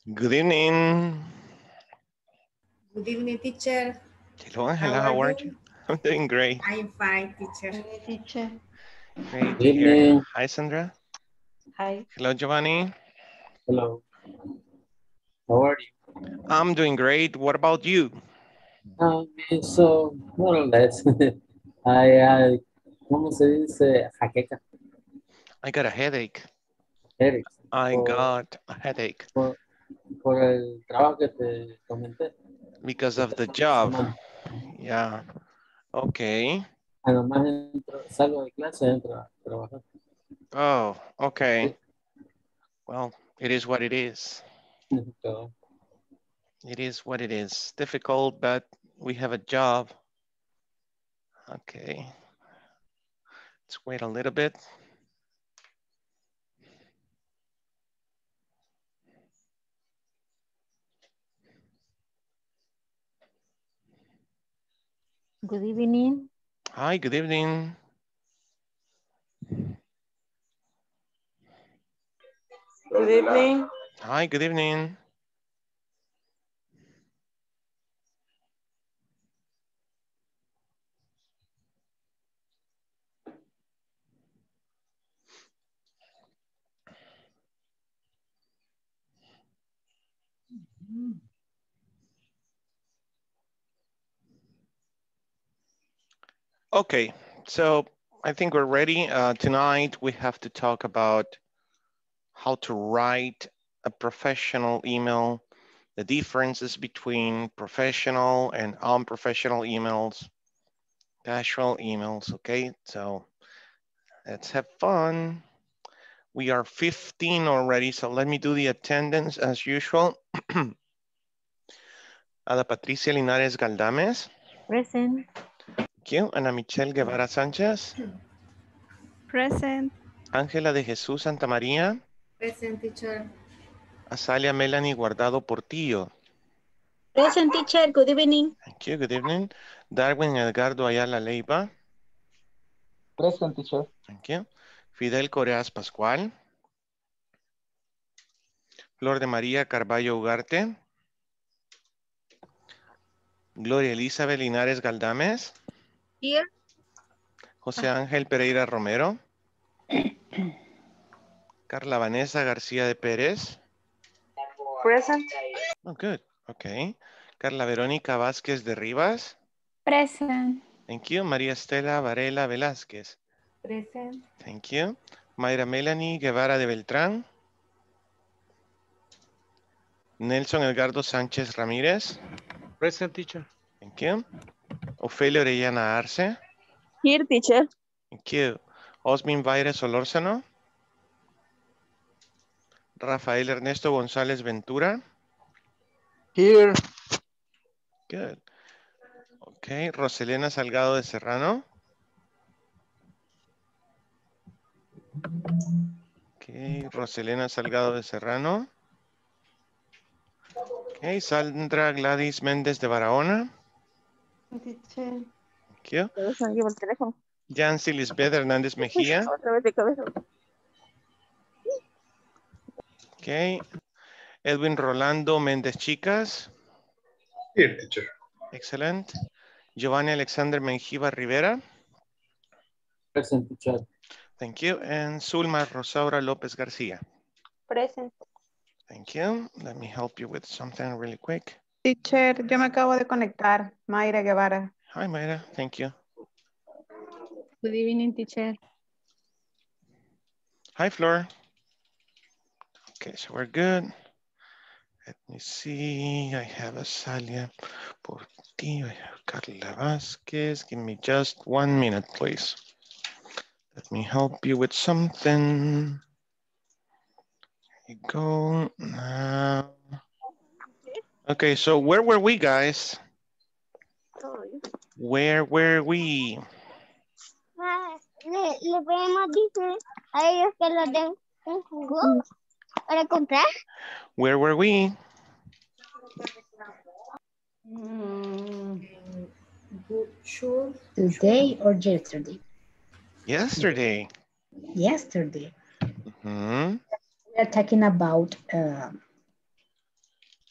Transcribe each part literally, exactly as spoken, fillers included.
Good evening. Good evening, teacher. Hello, How Angela. are How are you? you? I'm doing great. I'm fine, teacher. Hi, teacher. Great to Good hear. evening. Hi, Sandra. Hi. Hello, Giovanni. Hello. How are you? I'm doing great. What about you? Um, so, more or less. I, I, ¿cómo se dice? Jaqueca. I got a headache. Eric. I Por, got a headache por, por el trabajo que te comenté. because Que of te the fue esta job. semana. Yeah. Okay. Además, entro, salgo de clase, entro a trabajar. Oh, okay. Sí. Well, it is what it is. Pero, It is what it is. Difficult, but we have a job. Okay. Let's wait a little bit. Good evening. Hi, good evening. Good evening. Hi, good evening. Okay, so I think we're ready. Uh, tonight we have to talk about how to write a professional email, the differences between professional and unprofessional emails, casual emails, okay? So let's have fun. We are fifteen already, so let me do the attendance as usual. Ada Patricia Linares Galdames. Present. Thank you. Ana Michelle Guevara Sánchez. Present. Ángela de Jesús Santa María. Present, teacher. Azalia Melanie Guardado Portillo. Present, teacher. Good evening. Thank you. Good evening. Darwin Edgardo Ayala Leiva. Present, teacher. Thank you. Fidel Coreas Pascual. Flor de María Carballo Ugarte. Gloria Elizabeth Linares Galdames. Here. José Ángel Pereira Romero. Carla Vanessa García de Pérez. Present. Oh, good. Okay. Carla Verónica Vázquez de Rivas. Present. Thank you. María Estela Varela Velázquez. Present. Thank you. Mayra Melanie Guevara de Beltrán. Nelson Edgardo Sánchez Ramírez. Present, teacher. Thank you. Ofelia Orellana Arce. Here, teacher. Thank you. Osmin Vaire Solórzano. Rafael Ernesto González Ventura. Here. Good. Okay. Roselena Salgado de Serrano. Okay. Roselena Salgado de Serrano. Okay. Sandra Gladys Méndez de Barahona. Teacher. Thank you. Ya ves, me llevo el teléfono. Yancy Lisbeth Hernández Mejía. Otra vez de cabeza. Okay. Edwin Rolando Méndez Chicas. Here, teacher. Excellent. Giovanni Alexander Menjiva Rivera. present, teacher. Thank you. And Zulma Rosaura López García. Present. Thank you. Let me help you with something really quick. Teacher, yo me acabo de conectar. Mayra Guevara. Hi, Mayra. Thank you. Good evening, teacher. Hi, Flor. Okay, so we're good. Let me see. I have Azalia Portillo. I have Carla Vasquez. Give me just one minute, please. Let me help you with something. Here you go. Now. Okay, so where were we, guys? Where were we? Ah, le, le podemos decir a ellos que los den un jugo para comprar. Where were we? Mm, Good, sure. Today or yesterday? Yesterday. Yesterday. Hmm. We are talking about uh,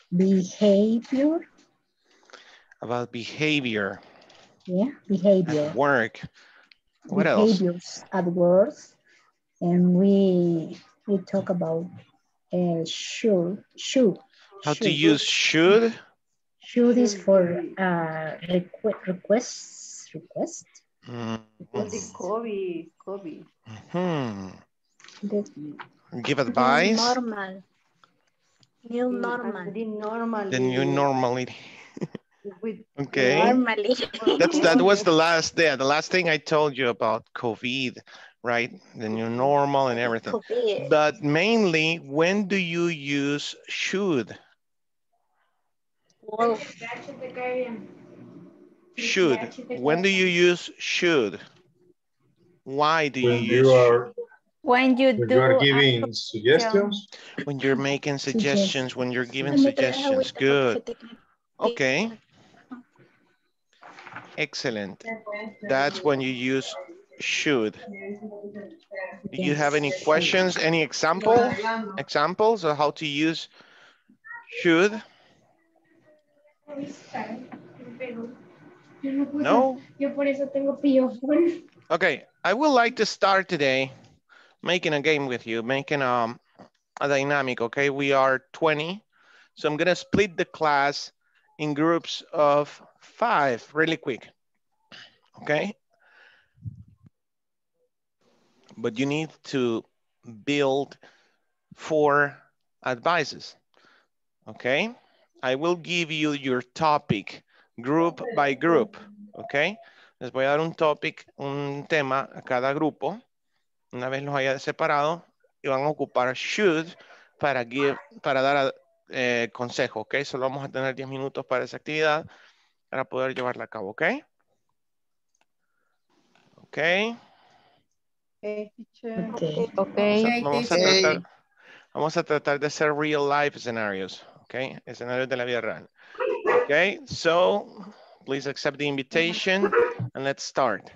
behavior. About behavior. Yeah, behavior. At work. What else? Behaviors at work. And we we talk about uh, should, should. How should. to use should? Should is for uh, requ request, request. Mm. The Kobe, Kobe. Hmm. The, Give advice. normal. New The- normal. The normal. The new normality. With Okay. Normally. That's that was the last day. The last thing I told you about COVID, right? The new normal and everything. COVID. But mainly, when do you use should? Well, Should. When do you use should? Why do you When use you are When you when do you are a giving suggestions, should? When you're making suggestions, when you're giving me traes suggestions. agüita porque Good. se te- Okay. Excellent. That's when you use should. Do you have any questions? Any examples? Examples of how to use should? No? Okay, I would like to start today making a game with you, making um, a dynamic, okay? We are twenty, so I'm gonna split the class in groups of five really quick, okay? But you need to build four advices, okay? I will give you your topic group by group, okay? Les voy a dar un topic, un tema a cada grupo, una vez los haya separado, y van a ocupar should para, give, para dar eh, consejo, ok? Solo vamos a tener diez minutos para esa actividad para poder llevarla a cabo, ok? Ok. Okay, teacher. Okay. Okay. Vamos a, vamos a tratar, vamos a tratar de hacer real life scenarios, ok? Escenarios de la vida real. Okay, so please accept the invitation and let's start.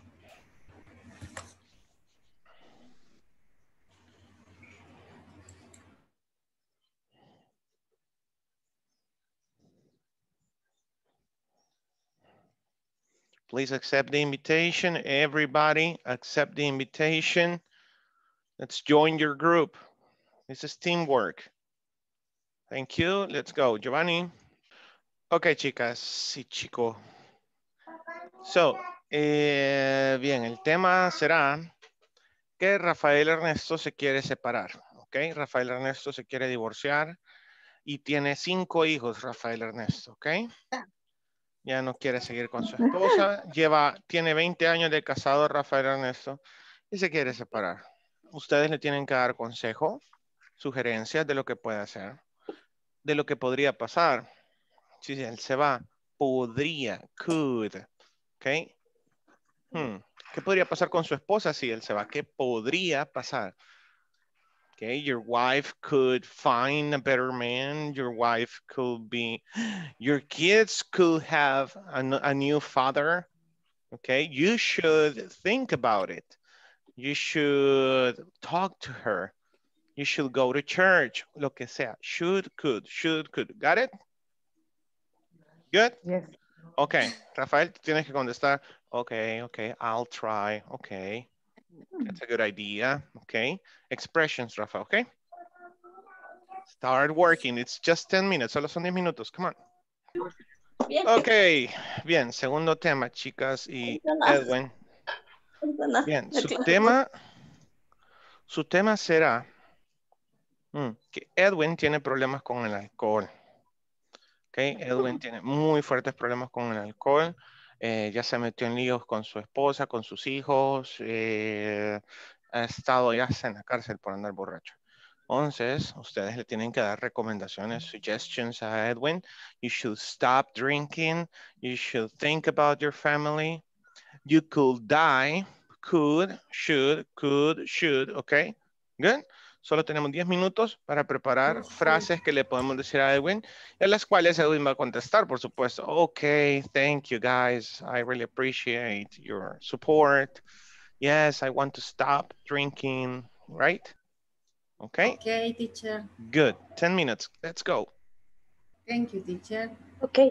Please accept the invitation. Everybody accept the invitation. Let's join your group. This is teamwork. Thank you. Let's go. Giovanni. Okay, chicas y chico. So, eh, bien, el tema será que Rafael Ernesto se quiere separar. Ok, Rafael Ernesto se quiere divorciar y tiene cinco hijos, Rafael Ernesto. Ok. Ya no quiere seguir con su esposa, lleva, tiene veinte años de casado Rafael Ernesto y se quiere separar. Ustedes le tienen que dar consejo, sugerencias de lo que puede hacer, de lo que podría pasar. Si él se va, podría, could, ¿ok? Hmm. ¿Qué podría pasar con su esposa si él se va? ¿Qué podría pasar? Okay, your wife could find a better man. Your wife could be, your kids could have a, a new father. Okay, you should think about it. You should talk to her. You should go to church. Lo que sea. Should, could, should, could. Got it? Good? Yes. Okay, Rafael, tienes que contestar. Okay, okay, I'll try. Okay. That's a good idea. Okay. Expressions, Rafa, okay? Start working. It's just ten minutes. Solo son diez minutos. Come on. Okay. Bien. Segundo tema, chicas y Edwin. Bien. Su tema, su tema será mm, que Edwin tiene problemas con el alcohol. Okay. Edwin tiene muy fuertes problemas con el alcohol. Eh, ya se metió en líos con su esposa, con sus hijos. Eh, ha estado ya en la cárcel por andar borracho. Entonces, ustedes le tienen que dar recomendaciones, suggestions a Edwin. You should stop drinking. You should think about your family. You could die. Could, should, could, should. Okay, good. Solo tenemos diez minutos para preparar frases que le podemos decir a Edwin, en las cuales Edwin va a contestar, por supuesto. Okay, thank you guys. I really appreciate your support. Yes, I want to stop drinking, right? Okay. Okay, teacher. Good. ten minutes. Let's go. Thank you, teacher. Okay.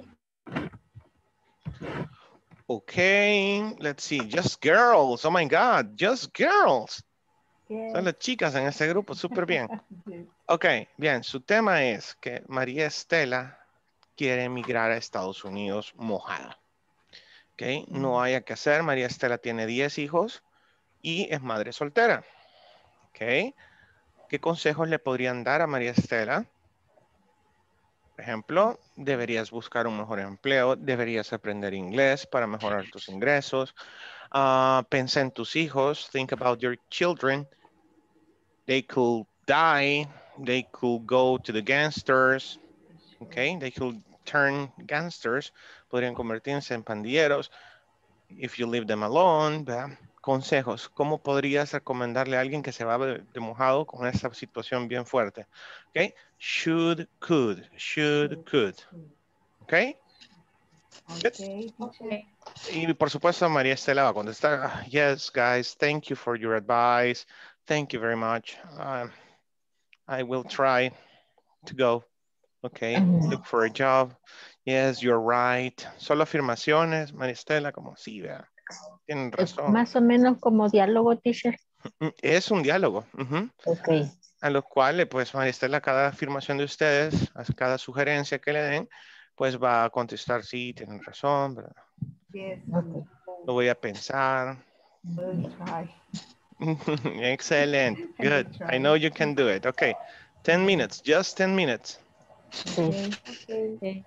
Okay, let's see. Just girls. Oh my God, just girls. Son las chicas en este grupo, súper bien. Ok, bien, su tema es que María Estela quiere emigrar a Estados Unidos mojada. Ok, no haya que hacer. María Estela tiene diez hijos y es madre soltera. Ok, ¿qué consejos le podrían dar a María Estela? Por ejemplo, deberías buscar un mejor empleo, deberías aprender inglés para mejorar tus ingresos. Uh, pensa en tus hijos, think about your children. They could die, they could go to the gangsters, okay? They could turn gangsters, podrían convertirse en pandilleros. If you leave them alone, ¿verdad? Consejos, ¿cómo podrías recomendarle a alguien que se va de, de mojado con esta situación bien fuerte? Okay, should, could, should, could, okay? Okay, teacher. Y por supuesto, María Estela va a contestar, yes, guys, thank you for your advice. Thank you very much. Uh, I will try to go. Okay, look for a job. Yes, you're right. Solo afirmaciones, María Estela, como sí, vea. Tienen razón. Más o menos como diálogo, teacher. Es un diálogo. Uh-huh. Ok. A lo cual, pues, María Estela, cada afirmación de ustedes, a cada sugerencia que le den, pues va a contestar, sí, tienen razón, ¿verdad? Yes. Okay. Lo voy a pensar. We'll try. Excellent. I will Good. try. I know you can do it. Okay. ten minutes. Just ten minutes. Okay. Okay.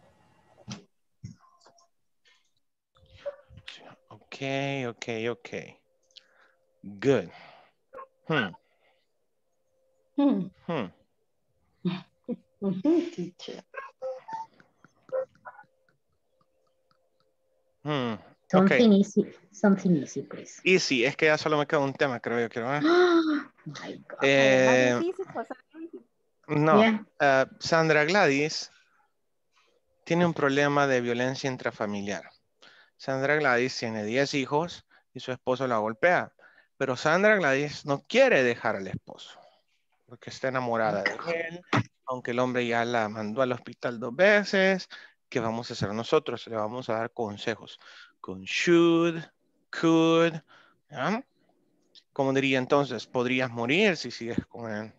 Okay, okay, okay. Good. Hmm. Hmm. Hmm. Mhm, teacher. Hmm. Something Okay. easy. Something easy, please. Easy. Es que ya solo me queda un tema, creo yo. Quiero ver. My God. Eh, no. Yeah. Uh, Sandra Gladys tiene un problema de violencia intrafamiliar. Sandra Gladys tiene diez hijos y su esposo la golpea. Pero Sandra Gladys no quiere dejar al esposo porque está enamorada de él, aunque el hombre ya la mandó al hospital dos veces. ¿Qué vamos a hacer nosotros? Le vamos a dar consejos con should, could. ¿Ya? ¿Cómo diría entonces? Podrías morir si sigues con él.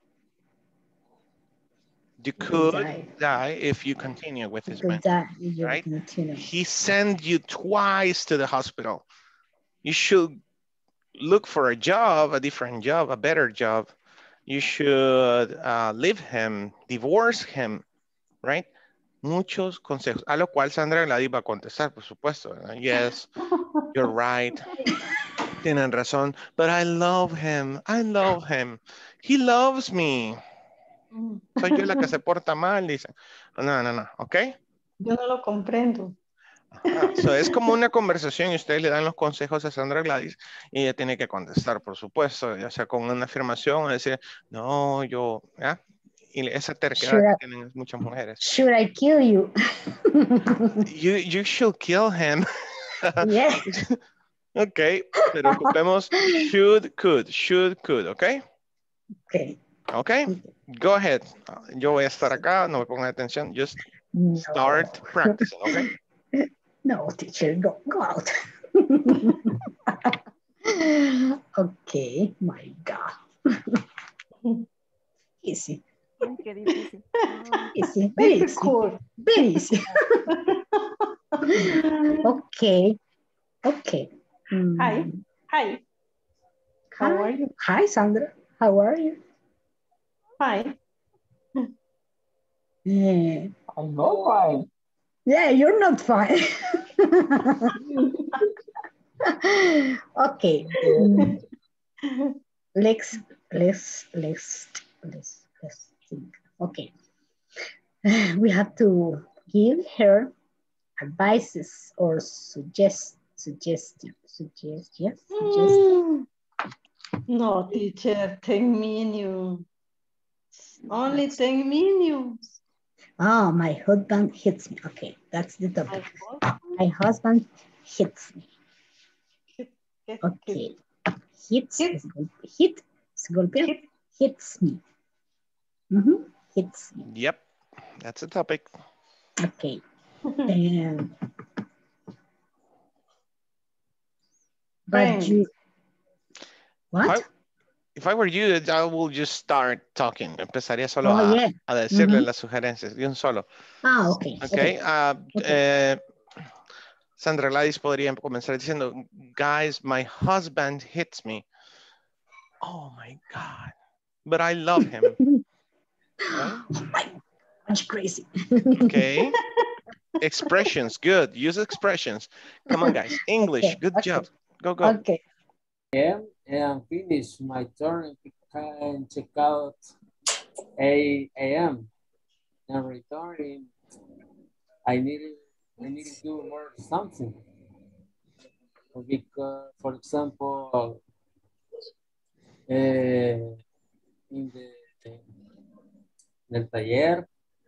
You could die. die if you continue with You his could man, die if you right? continue. He sent you twice to the hospital. You should look for a job, a different job, a better job. You should uh, leave him, divorce him, right? Muchos consejos, a lo cual Sandra Gladys va a contestar, por supuesto. ¿Verdad? Yes, you're right. Tienen razón, but I love him. I love him. He loves me. Soy yo la que se porta mal, dicen. No, no, no, ¿ok? Yo no lo comprendo. Ajá. So, es como una conversación y ustedes le dan los consejos a Sandra Gladys y ella tiene que contestar, por supuesto, ya sea con una afirmación o decir, no, yo, ¿ya? Y esa terquedad Should que I, tienen muchas mujeres. should I kill you? You, you should kill him. Yeah. Ok, pero ocupemos should, could, should, could, ¿ok? Okay. Ok, go ahead. Yo voy a estar acá, no me pongan atención, just No. start practicing, ¿ok? No, teacher, go, go out. Okay, my God. Easy. Qué difícil. Easy, very easy. Difficult. Very easy. Okay, okay. Mm. Hi. Hi. How Hi. are you? Hi, Sandra. How are you? Fine. Yeah. I'm not fine. Yeah, you're not fine. Okay. Mm. Let's let's let's let's let's think. Okay. We have to give her advices or suggest suggestion suggestion suggestion. No, teacher, ten minutes. Only ten minutes. Oh, my husband hits me. Okay, that's the topic. My husband hits me. Okay. Hits Hit. is gol- hit is golpear. Hit. Hits me. Mhm. Hits me. Yep. That's the topic. Okay. And but Friends. you If I, what? if I were you, I will just start talking. Empezaría solo Oh a, yeah. a decirle Mhm. las sugerencias de un solo. Ah, okay. Okay. Okay. Uh, Okay. eh, Sandra Gladys podría comenzar diciendo, guys, my husband hits me. Oh my God. But I love him. Right? Oh my gosh, crazy. Okay. Expressions, good. Use expressions. Come on, guys. English, Okay. good Okay. job. Go, go. Okay. am and finish my turn and check out eight A M and returning. I need I need to do more something because, for example, uh, in the en el taller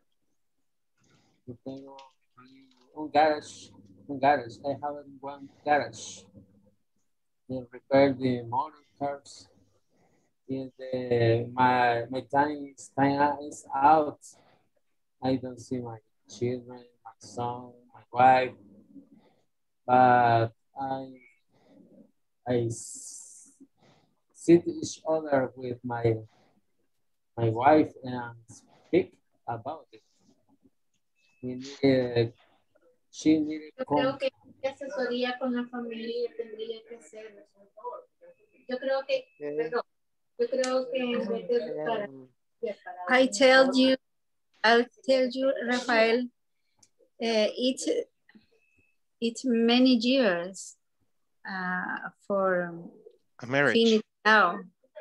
yo tengo un garage, un garage. I have one garage. They repair the motor cars. And the, my my time is time is out. I don't see my children, my son, my wife, but I I sit each other with my my wife and speak about it. We need, she needed Yo creo que asesoría con la familia tendría que ser. Yo creo que, Okay. perdón, yo creo que en vez de para, I tell you, I'll tell you, Rafael, uh, it it's many years uh, for A marriage. finish now.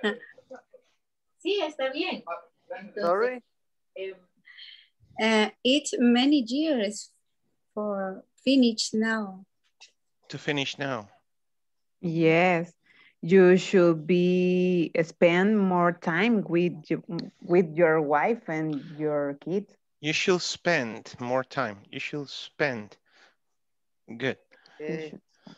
Sí, está bien. Entonces, Sorry? Uh, it's many years for finish now. To finish now. Yes, you should be spend more time with you, with your wife and your kids. You should spend more time. You should spend. Good. Okay.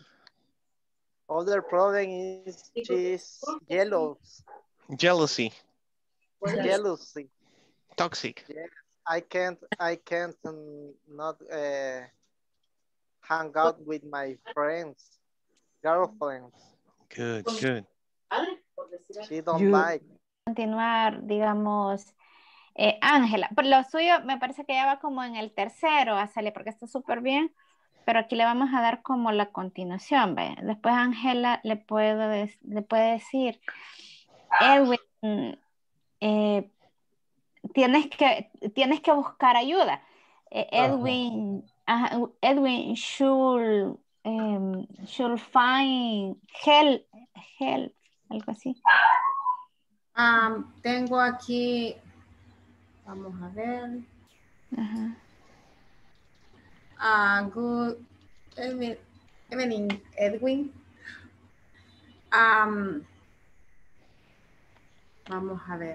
Other problem is she's yellow. Jealousy. Jealousy. Toxic. Yes, I can't. I can't um, not uh, hang out with my friends, girlfriends. Good, good. She don't You- like. Continuar, digamos, eh, Ángela, pero lo suyo me parece que ya va como en el tercero, Azalea, porque está súper bien, pero aquí le vamos a dar como la continuación, ¿ve? Después Ángela le, puedo des- le puede decir, Edwin, eh, tienes, que, tienes que buscar ayuda. Eh, Edwin, ajá, Edwin should, em, should find help, help, algo así. Um, tengo aquí, vamos a ver. Ajá. Uh, good evening, evening, Edwin. Um, vamos a ver.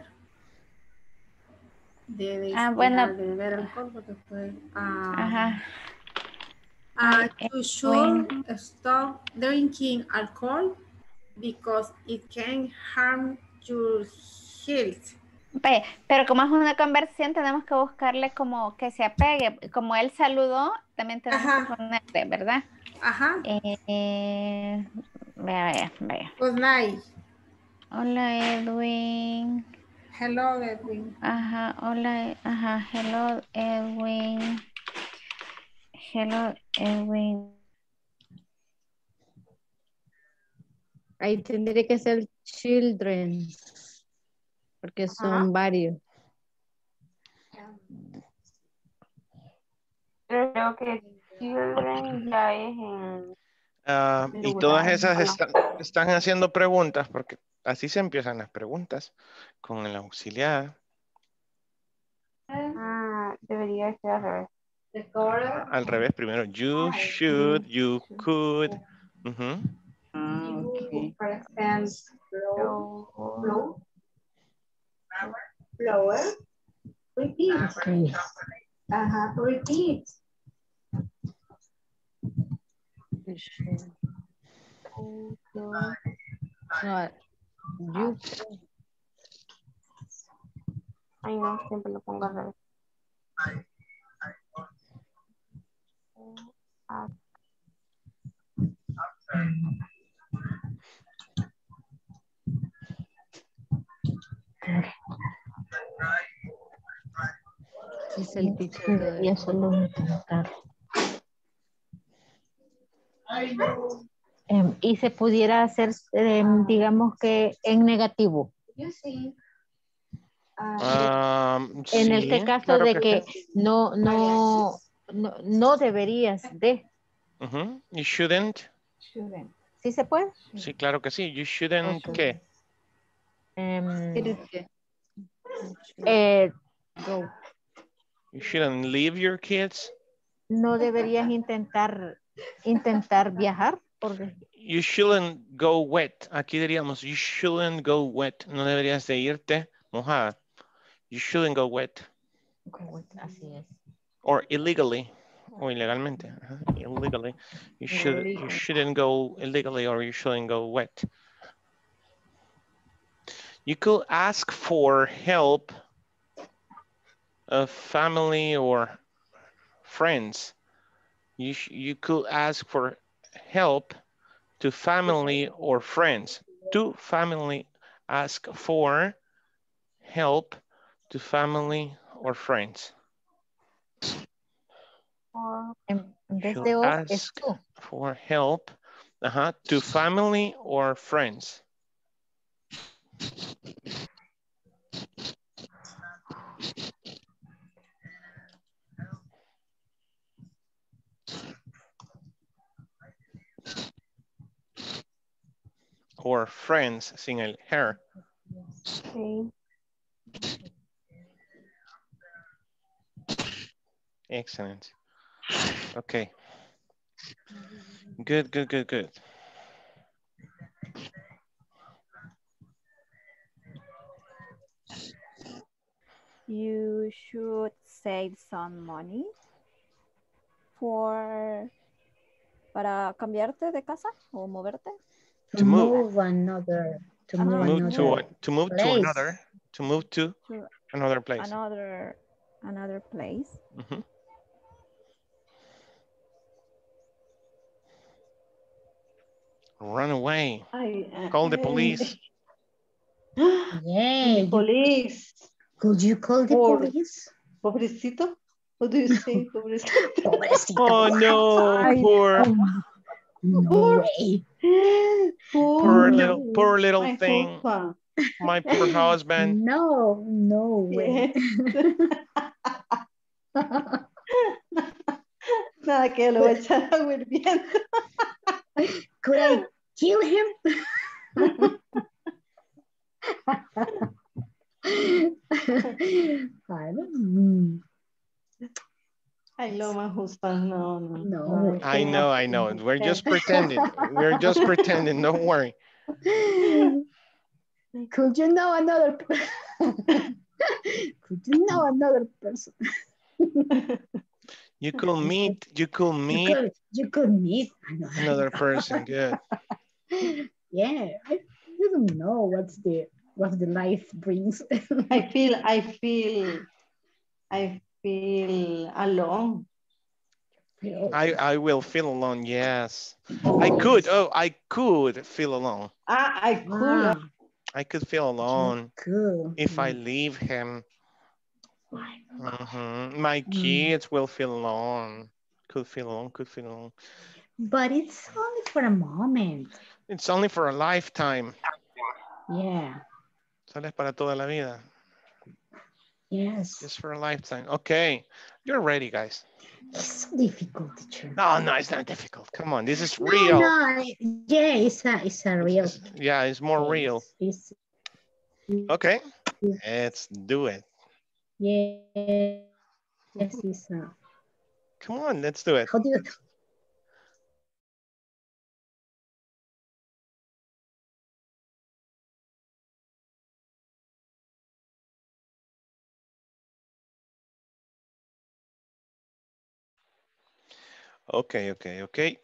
Debes Ah, bueno. dejar de beber alcohol porque fue. Um, Ajá. Uh, Ay, you should stop drinking alcohol because it can harm your health. Ve, pero como es una conversación, tenemos que buscarle como que se apegue. Como él saludó, también tenemos Ajá. que ponerle, ¿verdad? Ajá. Eh, vea, vea, vea. Good night. Hola, Edwin. Hello, Edwin. Ajá, hola, ajá, hello, Edwin. Hello, Edwin. Ahí tendría que ser children, porque son varios. Creo que children ya es en... Ah, y todas esas están, están haciendo preguntas, porque así se empiezan las preguntas, con el auxiliar. Ah, debería ser al revés. Ah, al revés, primero, you should, you could. Ujú. Ah, ok. Flow. Flower. Repeat. Okay. Ajá, repeat. No, you Ay, no, siempre lo pongo al revés. Es el teacher de... Debería solo intentar. Em, y se pudiera hacer, em, digamos que en negativo. Yo sí. Um, En el sí, que caso claro de que que sí. no, no, no, no deberías de. Ujú. You shouldn't. Shouldn't. ¿Sí se puede? Sí, claro que sí. You shouldn't, Ok. ¿qué? Em, eh, eh, Go. You shouldn't leave your kids. no deberías intentar, intentar viajar. Porque You shouldn't go wet. Aquí diríamos, you shouldn't go wet. No deberías de irte mojada. You shouldn't go wet. así es. Or illegally. O ilegalmente. Ajá, illegally. You, should, you Illegal. shouldn't go illegally or you shouldn't go wet. You could ask for help of family or friends. You, sh- you could ask for help to family or friends. To family, ask for help to family or friends. En, en vez Should de of, es ask to. for help uh-huh, to family or friends. Or friends sin el her. Sí. Excellent. Okay. Good, good, good, good. You should save some money for para cambiarte de casa o moverte. To To move. move another, to Ajá, move Move to another to move to place. another to move to to another place. another another place. Mhm. Run away. Ay, Call the ay. police. Yeah, you, Police. could you call the Por- police? Pobrecito. What do you say, pobrecito? Pobrecito. Oh no, Ay, poor, No Poor- way. poor Poor, little, poor little my thing. husband. My poor husband. No, no way. Nada, que lo voy a echar agua hirviendo. Could I kill him? I don't know. Ay, lo más husband, no, no. No. I know, I know. We're just pretending. We're just pretending. Don't worry. Could you know another? Could you know another person? You could meet. You could You meet could, you could meet another. another person. Good. Yeah, I, you don't know what's the what the life brings. I feel, I feel, I feel alone. I I will feel alone. Yes, I could. Oh, I could feel alone. Ah, I could. Ah, I could feel alone cool. if I leave him. Mhm. My Mm. kids will feel alone. Could feel alone. Could feel alone. But it's only for a moment. It's only for a lifetime. Yeah. Solo es para toda la vida. Yes. Just for a lifetime. Okay, you're ready, guys. It's so difficult, teacher. No, no, it's not difficult. Come on, this is No, real. no. Yeah, it's a it's a real. It's- yeah, it's more real. It's, Okay, let's do it. yeah. Yes, it's a. Come on, let's do it. How do you? Okay, okay, okay.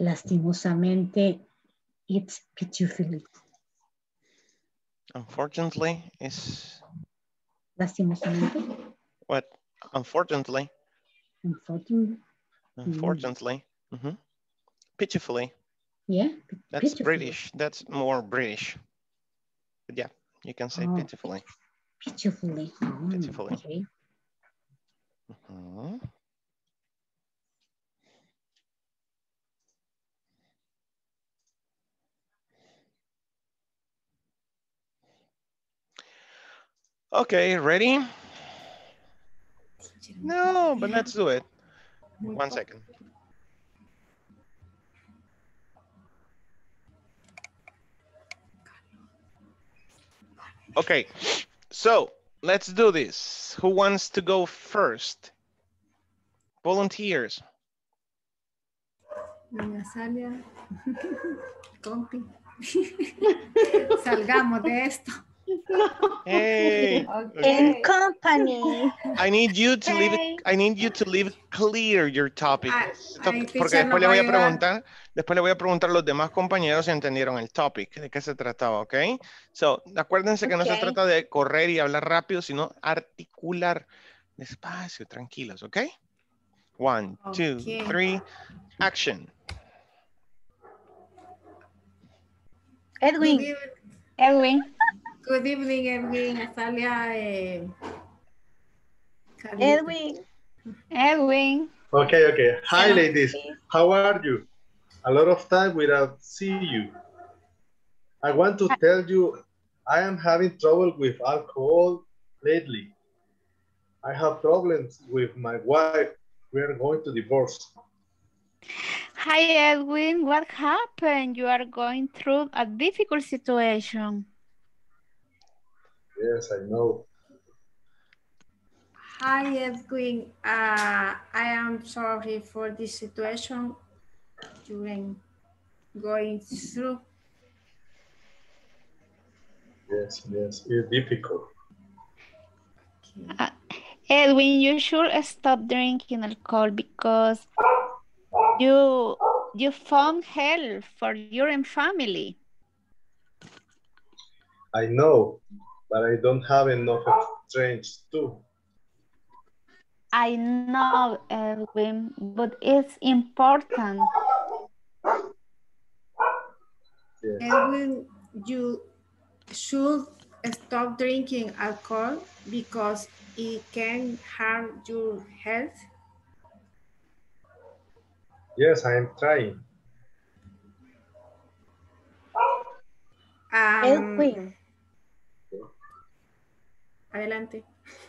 Lastimosamente, it's beautifully. Unfortunately, is Lastimosamente. what? Unfortunately. Unfortunately. Unfortunately. Mm-hmm. Pitifully. Yeah. That's pitifully. British. That's more British. But yeah, you can say Oh, pitifully. Pitifully. Oh, Pitifully. okay. Mm-hmm. Okay, ready? No, but let's do it. One second. Okay, so let's do this. Who wants to go first? Volunteers. Doña Salia. Compi. Salgamos de esto. Hey. In company. I need you to leave it, I need you to leave clear your topic. Esto- porque después le voy a preguntar, después le voy a preguntar a los demás compañeros si entendieron el topic, de qué se trataba, ¿ok? So, acuérdense que no se Okay. trata de correr y hablar rápido, sino articular despacio, tranquilos, ¿ok? One, two, Okay. three, action. Good Edwin. evening, Edwin. good evening, Edwin. Salia. Eh, Carlita. Edwin. Edwin. Okay, okay. Hi, Yeah. ladies. How are you? A lot of time without see you. I want to tell you I am having trouble with alcohol lately. I have problems with my wife. We are going to divorce. Hi, Edwin. What happened? You are going through a difficult situation. Yes, I know. Hi, Edwin. Uh, I am sorry for this situation you're going through. Yes, yes, it's difficult. Uh, Edwin, you should stop drinking alcohol because you you found help for your own family. I know, but I don't have enough strength too. I know, Edwin, but it's important. Yes. Edwin, you should stop drinking alcohol because it can harm your health. Yes, I am trying. Um, Edwin. Adelante.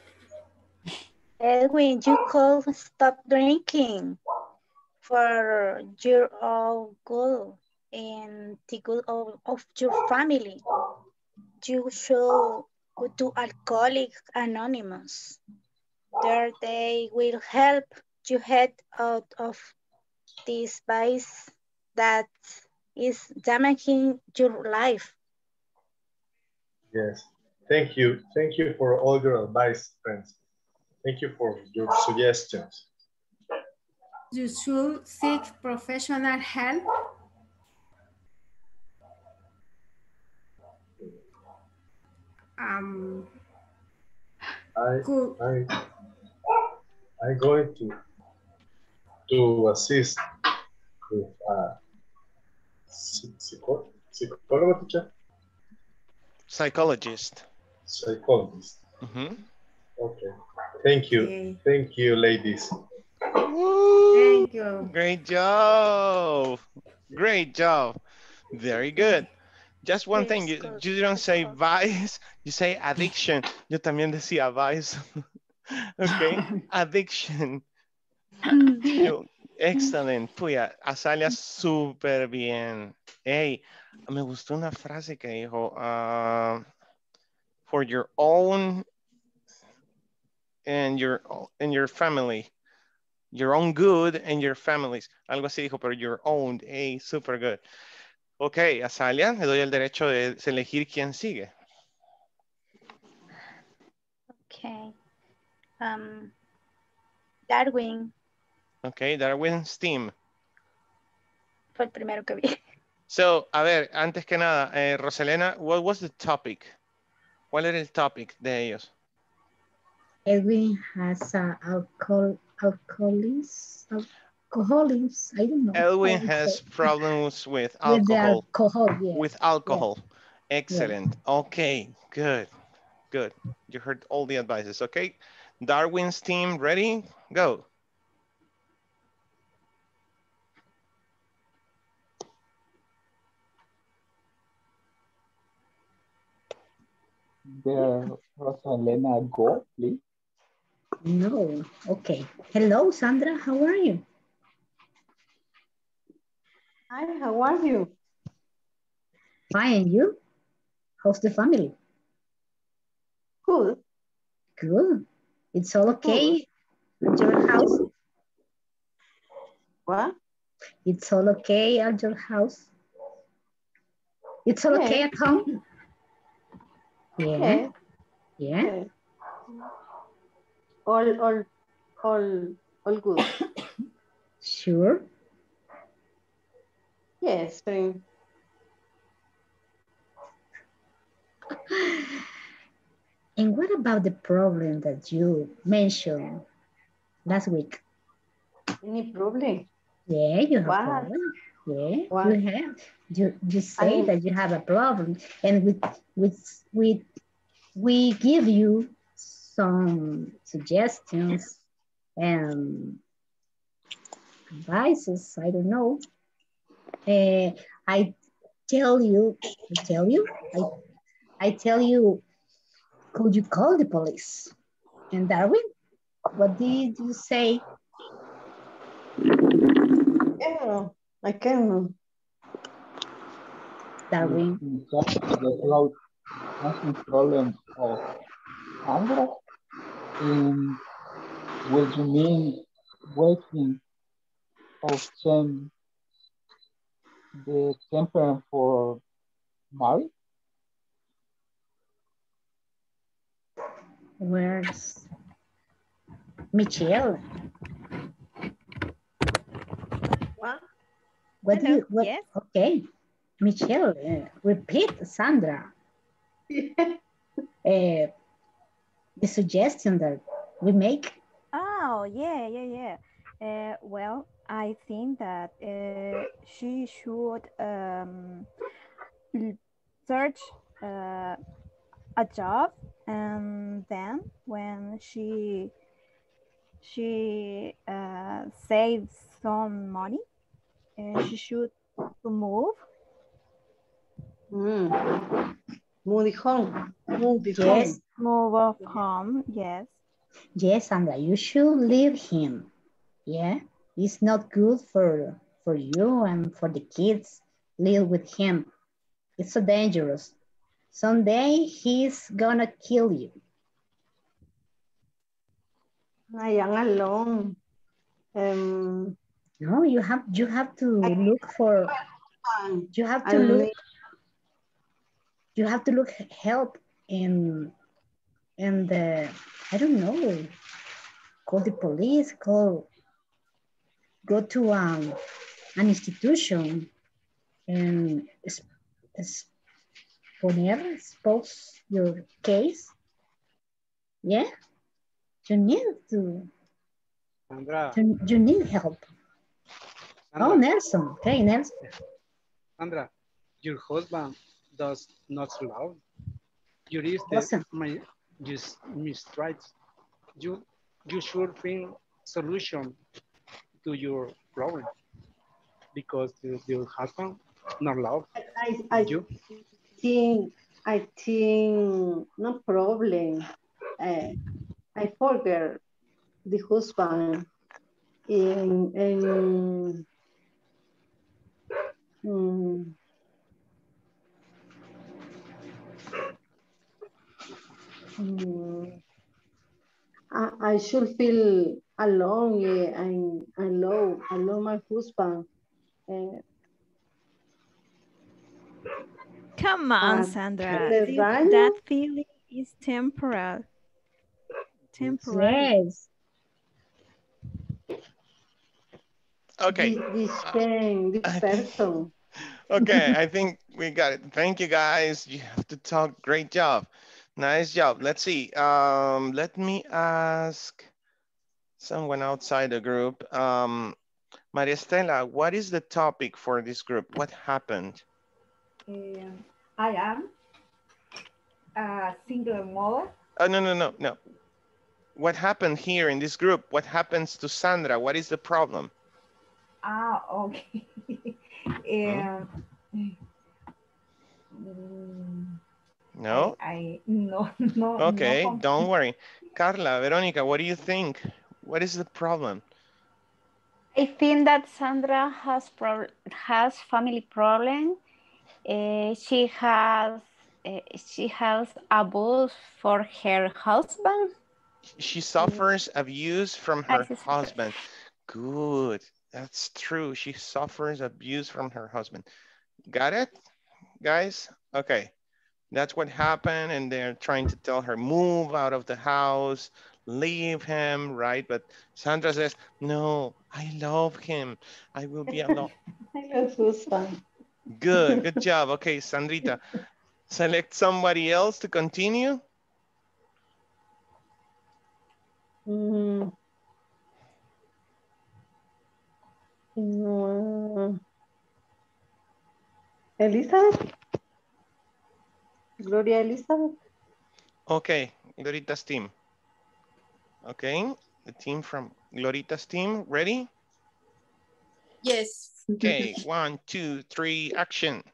Edwin, you could stop drinking for your own good and the good of, of your family. You should go to Alcoholics Anonymous. There they will help you head out of this vice that is damaging your life. Yes. Thank you. Thank you for all your advice, friends. Thank you for your suggestions. You should seek professional help. Um, I, could, I, I'm going to, to assist with a psycho, psychology teacher? Psychologist. Psychologist. Mm-hmm. Okay. Thank you. Okay. Thank you, ladies. Thank you. Great job. Great job. Very good. Just one thing, you, you don't say vice, you say addiction. Yo también decía vice. Okay, addiction. Yo, excellent. Puya, Azalia, súper bien. Hey, me gustó una frase que dijo, uh, for your own and your, and your family. Your own good and your families. Algo así dijo, pero your own. Hey, super good. Ok, Azalia, le doy el derecho de elegir quién sigue. Okay. Um, Darwin. Ok, Darwin Steam. Fue el primero que vi. So, a ver, antes que nada, eh, Roselena, what was the topic? ¿Cuál era el topic de ellos? Edwin has uh, alcohol, alcoholism, alcoholism, I don't know. Edwin how to has say. problems with With the alcohol. alcohol, yes. With alcohol. Excellent. Okay, good, good. You heard all the advices, okay? Darwin's team, ready? Go. There, Rosalena, go, please. No, okay. Hello, Sandra, how are you? Hi, how are you? Fine, and you? How's the family? Good. Good. It's all okay at your house? What? It's all okay at your house? It's all okay Yeah. at home? Yeah. Yeah. Yeah. Yeah. All, all, all, all good. Sure. Yes, fine. And what about the problem that you mentioned last week? Any problem? Yeah, you have a What? problem. Yeah, What? you have. You you say I- that you have a problem, and with with we we give you some suggestions and advices. I don't know. Uh, I tell you, I tell you, I I tell you, could you call the police? And Darwin, what did you say? Yeah, I can. Darwin. Just the cloud has problem of Sandra. And what you mean waiting of change the temper for Mary? Where's Michelle? What? What do Hello, you, what, yes. okay. Michelle, uh, repeat, Sandra. uh, the suggestion that we make. Oh, yeah, yeah, yeah. Uh, well, I think that uh, she should um, l- search uh, a job, and then when she she uh, saves some money, uh, she should to move. Mm. Move home. Move Yes. home. Move off home, yes. Yes, Sandra, you should leave him. Yeah, it's not good for, for you and for the kids. Live with him. It's so dangerous. Someday he's gonna kill you. I am alone. Um, No, you have you have to look for. You have to I look. need- You have to look help in in the, I don't know. Call the police. Call. Go to um an institution and exponer, expose your case. Yeah, you need to. Sandra. You, you need help. Sandra. Oh, Nelson. Okay, Nelson. Sandra, your husband does not love. You is the Listen. my just mistrust. You you should find solution to your problem because your, your husband not love I, I you. think, I think, no problem. Uh, I forget the husband in, in mm, mm, I, I should feel alone yeah, and alone, alone my husband. Uh, Come on, uh, Sandra. the This, daño, that feeling is temporal. Temporary. Yes. Okay. This, this, this person. Okay, I think we got it. Thank you, guys. You have to talk. Great job. Nice job. Let's see. Um, let me ask someone outside the group. Um, Maria Estela, what is the topic for this group? What happened? Um, I am a single mother. Oh, no, no, no, no. What happened here in this group? What happens to Sandra? What is the problem? Ah, okay. um, mm, No? I, I no, no, Okay, no. don't worry. Carla, Veronica, what do you think? What is the problem? I think that Sandra has pro has family problem. Uh, she has uh, she has abuse for her husband. She suffers abuse from I her see. husband. Good. That's true. She suffers abuse from her husband. Got it, guys? Okay. That's what happened. And they're trying to tell her, move out of the house, leave him, right? But Sandra says, no, I love him. I will be alone. I love Susan. Good, good job. Okay, Sandrita, select somebody else to continue. Mm. No. Elizabeth? Gloria Elizabeth? Okay, Glorita's team. Okay, the team from Glorita's team, ready? Yes. Okay, one, two, three, action.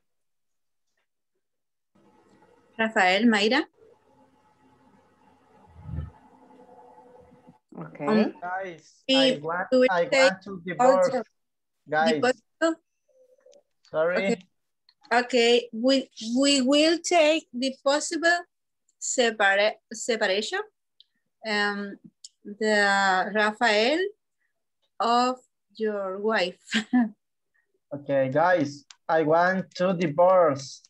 Rafael, Mayra. Okay. Um, Guys, we- I want, we will I take want to divorce. also Guys, deposit. sorry. Okay. Okay, we, we will take the possible separa separation. Um, the Rafael of your wife. Okay, guys, I want to divorce.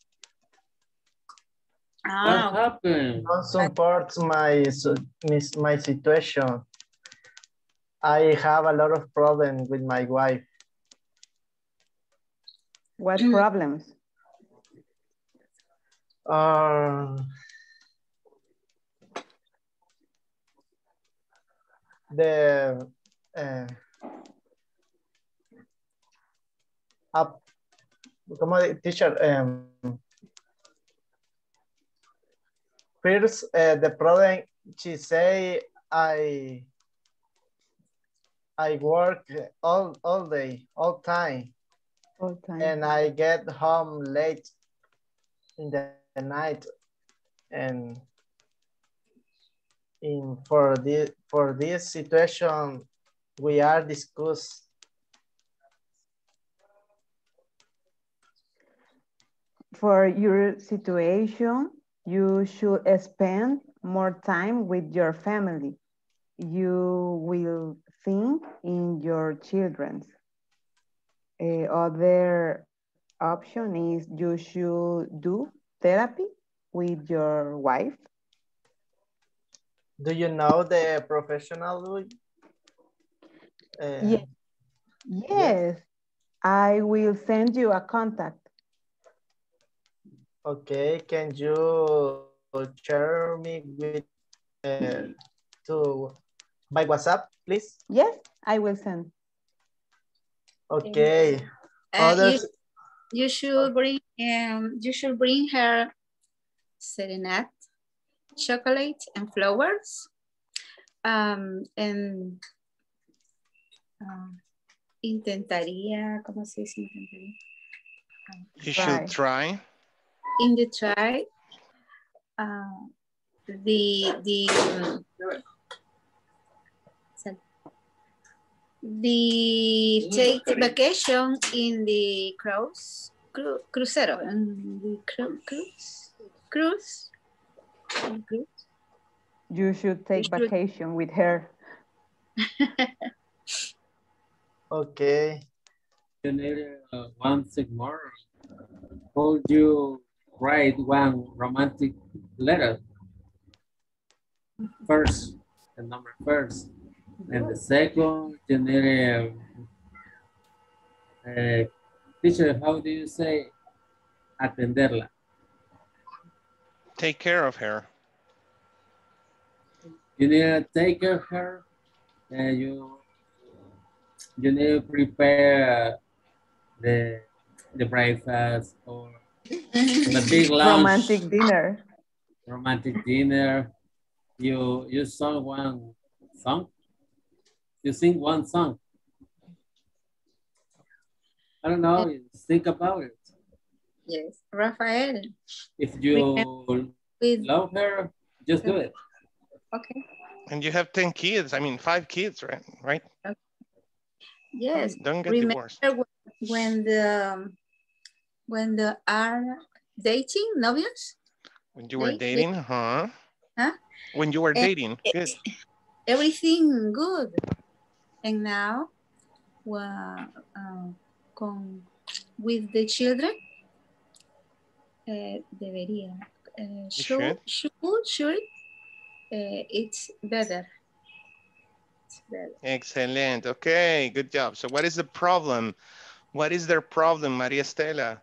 Ah, What happened? Don't support my, mis- my situation. I have a lot of problems with my wife. What problems? Uh, the uh, up, como teacher, um, first uh, the problem she say I I work all all day, all time, All time. and I get home late in the night, and in for this for this situation we are discuss. For your situation, you should spend more time with your family. You will think in your children. Uh, other option is you should do therapy with your wife. Do you know the professional? Uh, Yes. Yes, I will send you a contact. Okay, can you share me with uh, to by WhatsApp, please? Yes, I will send. Okay. Uh, you, Others. you should bring um you should bring her serenade, chocolate, and flowers. Um, and um, intentaría, ¿cómo se dice intentaría? You should try. In the try, uh, the the um, the take vacation in the cruise cru, crucero in the cru, cruise cruise cruise. You should take You should. vacation with her. Okay. You need uh, one thing more. Could you write one romantic letter? First, the number first. And the second, you need a, Uh, teacher, how do you say atenderla? Take care of her. You need to take care of her, and you you need to prepare uh, the the breakfast or the big lunch, Romantic dinner. romantic dinner. You you sing one song. You sing one song. I don't know. Think about it. Yes, Rafael. If you With, love her, just do it. okay. And you have ten kids. I mean, five kids, right? Right? Okay. Yes. Don't get Remember divorced. when the when the are dating, novios? When you were Date- dating, huh? Huh? When you were And dating, good. Everything good. And now, well, uh, con, with the children, uh, debería. Uh, should, should. should, should, uh, it's better. It's better. Excellent. Okay, good job. So what is the problem? What is their problem, Maria Estela?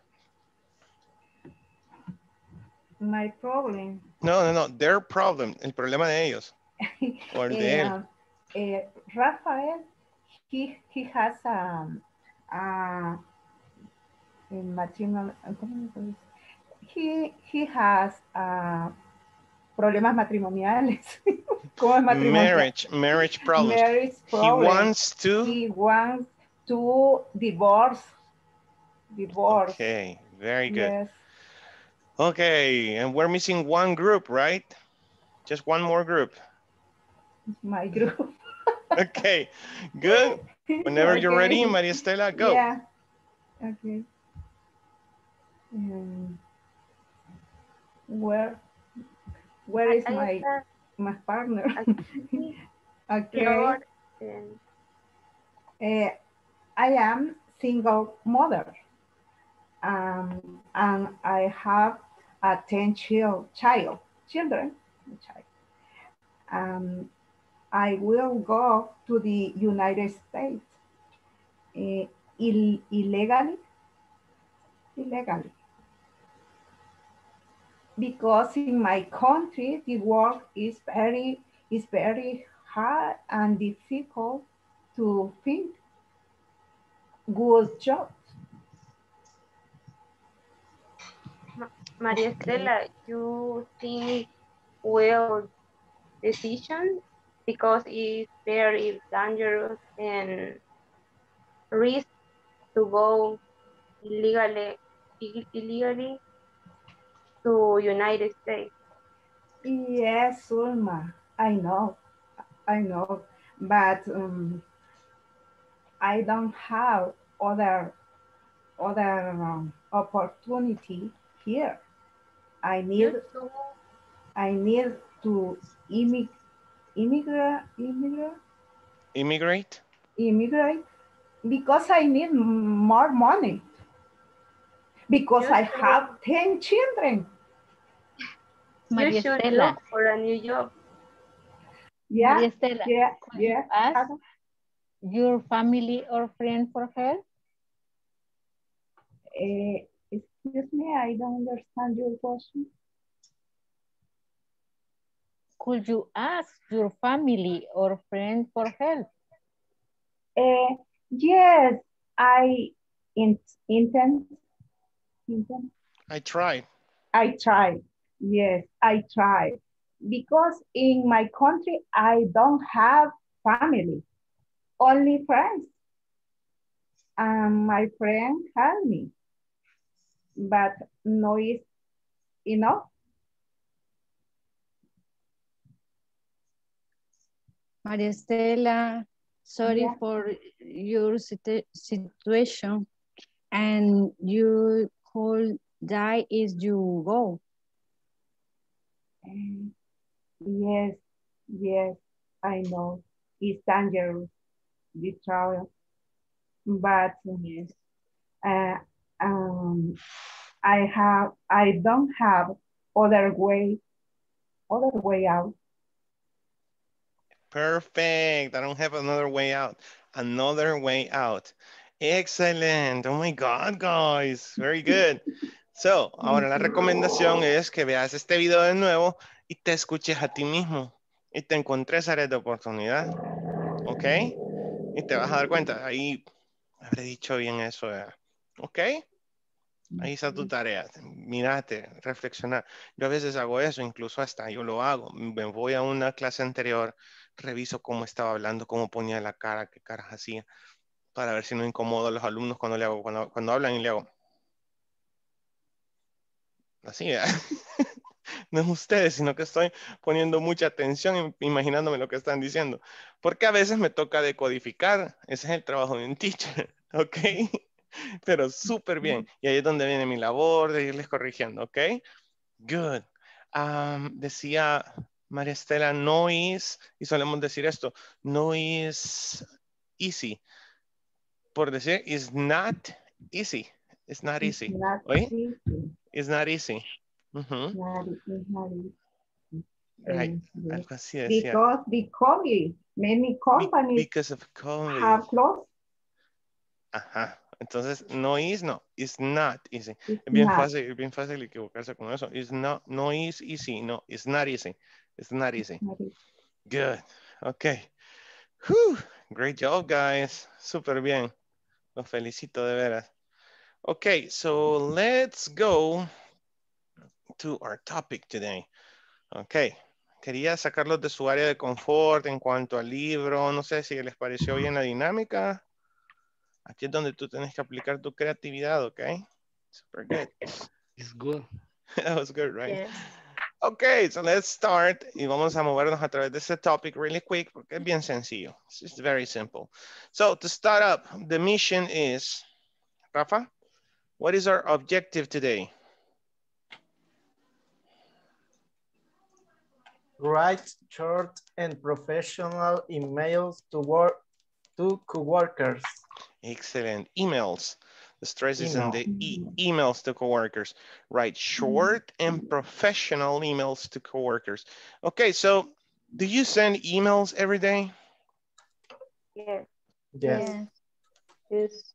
My problem. No, no, no, their problem. El problema de ellos. O el de él. Uh, uh, Rafael, he, he has um, uh, in matrimonial, he, he has uh, problemas matrimoniales. ¿Cómo es matrimonial? Marriage, marriage problems. Marriage He problems. wants to. He wants to divorce. Divorce. Okay, very good. Yes. Okay, and we're missing one group, right? Just one more group. My group. Okay, good. Whenever Okay. you're ready, Maria Estela, go. Yeah. Okay. Um, where where is my my partner? Okay. Uh, I am single mother. Um, and I have a ten child, child children. Child. Um, I will go to the United States uh, ill illegally, illegally, because in my country the work is very is very hard and difficult to find good jobs. Maria Estela, you think well decision because it's very dangerous and risk to go illegally illegally to United States. Yes, Ulma, I know, I know, but um, I don't have other other um, opportunity here. I need I need to immig immigrate immigrate Immigrate? immigrate because I need more money because You I should- have ten children. You Maria should Estela. look for a new job. Yeah, Maria Estela, yeah, could you yeah. ask your family or friend for help? Uh, excuse me, I don't understand your question. Could you ask your family or friend for help? Uh, yes, I in, intend, intend. I tried. I tried. Yes, I tried. Because in my country, I don't have family, only friends. And my friend helped me, but no is enough. Maria Estela, sorry Yeah. for your situ situation, and you could die if you go. Um, yes, yes, I know. It's dangerous, the travel. But yes, uh, um, I have, I don't have other way, other way out. Perfect. I don't have another way out. Another way out. Excellent. Oh my God, guys. Very good. So, ahora la recomendación es que veas este video de nuevo y te escuches a ti mismo. Y te encontres áreas de oportunidad. ¿Ok? Y te vas a dar cuenta. Ahí habré dicho bien eso. ¿verdad? ¿Ok? Ahí está tu tarea. Mírate, reflexionar. Yo a veces hago eso, incluso hasta yo lo hago. Me voy a una clase anterior, reviso cómo estaba hablando, cómo ponía la cara, qué caras hacía, para ver si no incomodo a los alumnos cuando le hago, cuando, cuando hablan y le hago. Así, ¿verdad? No es ustedes, sino que estoy poniendo mucha atención, imaginándome lo que están diciendo. Porque a veces me toca decodificar. Ese es el trabajo de un teacher, ¿ok? Pero súper bien. Y ahí es donde viene mi labor de irles corrigiendo, ¿ok? Good. Um, decía María Estela, no es, y solemos decir esto, no es easy. Por decir, it's not easy. It's not easy. It's not ¿Oye? easy. It's not easy. Uh-huh. Not, it's not easy. Right. Uh, Algo así decía. Because because many companies Because of COVID. have closed. Ajá. Entonces, no is, no. It's not easy. It's Es bien not. fácil, es bien fácil equivocarse con eso. It's not, no is easy. No, it's not easy. It's not easy. Not easy. Good. Okay. Whew. Great job, guys. Súper bien. Los felicito de veras. Okay, so let's go to our topic today. Okay. Quería sacarlos de su área de confort en cuanto al libro. No sé si les pareció bien la dinámica. Aquí es donde tú tienes que aplicar tu creatividad, ¿ok? Super good. It's good. That was good, right? Yes. Okay, so let's start. Y vamos a movernos a través de este topic really quick porque es bien sencillo. It's just very simple. So to start up, the mission is, Rafa, what is our objective today? Write short and professional emails to work to coworkers. Excellent. Emails. The stress is in Email. the e emails to coworkers. Write short and professional emails to coworkers. Okay, so do you send emails every day? Yes. Yes. Yes.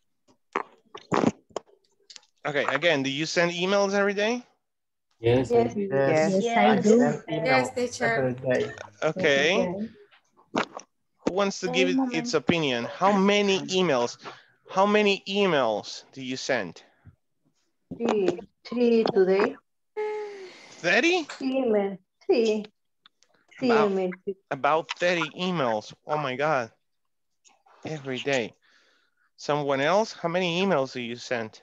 Okay, again, do you send emails every day? Yes, Yes. I- Yes. Yes, I I do. send email Yes, teacher. every day. Okay. Who wants to give it its opinion? How many emails? How many emails do you send? Three. Three today. thirty? Three email. Three. Three About, email. about thirty emails. Oh my God. Every day. Someone else? How many emails do you send?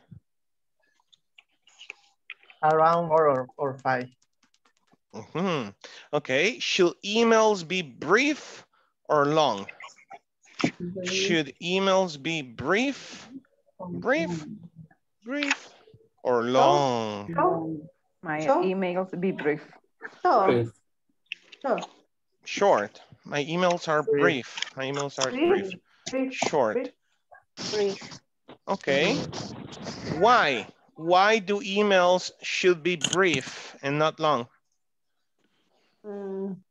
Around four or, or five. Mm-hmm. Okay. Should emails be brief or long? Should emails be brief, brief, brief, or long? My So? emails be brief. So. Brief. So. Short. My emails are Brief. brief. My emails are brief. Brief. Short. Brief. Okay. Why? Why do emails should be brief and not long? Mm.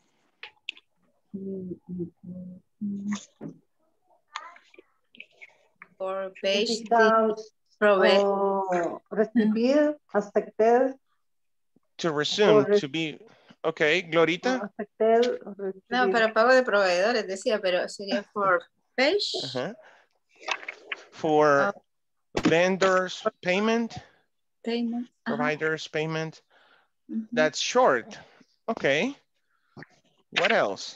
Por page Because provide. o recibir, aceptar, To resume, Correct. to be, okay, Glorita? aceptar, No, recibir. para pago de proveedores decía, pero sería for page. Uh-huh. For vendors payment, Payment. Ajá. providers payment, Ujú. that's short. Okay. What else?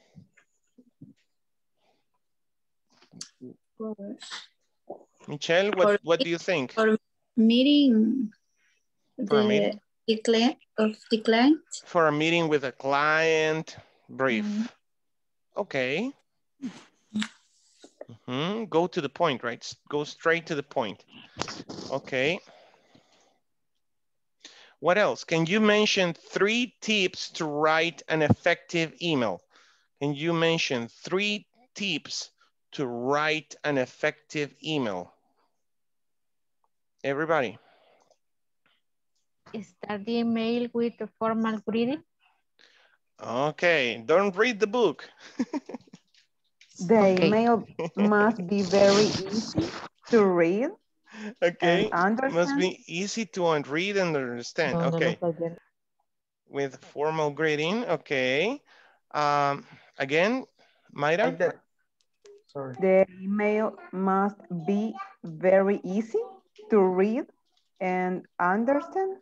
Michelle, what, For- what do you think? For meeting For a the, meeting? the client of the client. For a meeting with a client, brief. Mm. Okay. Mhm. Go to the point, right? S- Go straight to the point. Okay. What else? Can you mention three tips to write an effective email? Can you mention three tips to write an effective email? Everybody. Start the email with a formal greeting. Okay, don't read the book. The Okay. email must be very easy to read Okay, and it must understand. be easy to un- read and understand. Okay, with formal greeting. Okay. Um, again, Mayra. I did. Sorry. The email must be very easy to read and understand.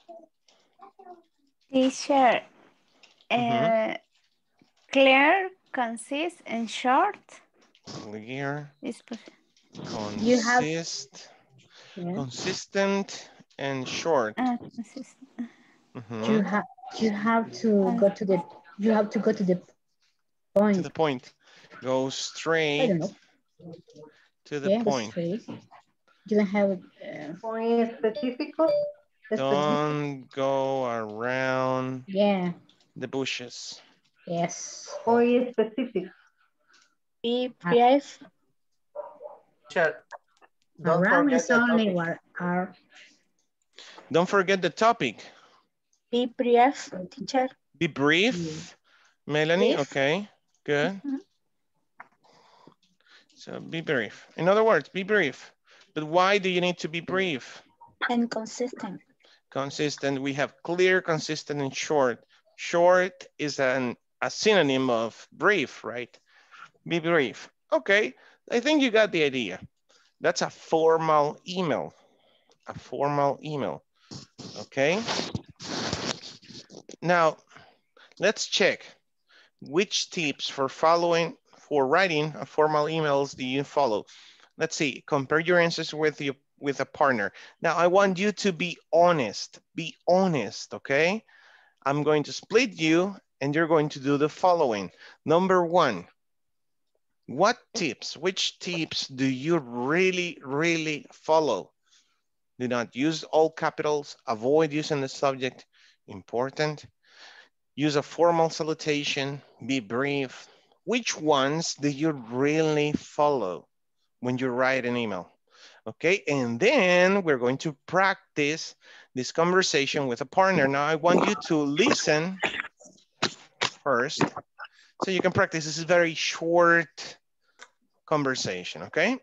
Teacher, Mhm. uh, clear, concise, and short. Clear, Is pos- You have, consist, yeah, consistent, and short. ah, consist- Mhm. you have, you have to go to the, you have to go to the point. To the point. Go I straight don't know. to the Yeah, point. straight. You don't have uh, Muy específico. Específico. Don't go around yeah, the bushes. yes. Muy específico. Be Uh, brief. Teacher, don't around forget is the only topic. what are. Don't forget the topic. Be brief, teacher. Be brief. Melanie, Brief. okay, good. Mhm. So be brief. In other words, be brief. But why do you need to be brief? And consistent. Consistent, we have clear, consistent, and short. Short is an, a synonym of brief, right? Be brief. Okay, I think you got the idea. That's a formal email. A formal email, okay? Now, let's check. Which tips for following, for writing a formal emails do you follow? Let's see, compare your answers with you with a partner. Now I want you to be honest, be honest, okay? I'm going to split you and you're going to do the following. Number one, what tips, which tips do you really, really follow? Do not use all capitals, avoid using the subject, important. Use a formal salutation, be brief. Which ones do you really follow when you write an email? Okay, and then we're going to practice this conversation with a partner. Now I want you to listen first so you can practice. This is a very short conversation, okay?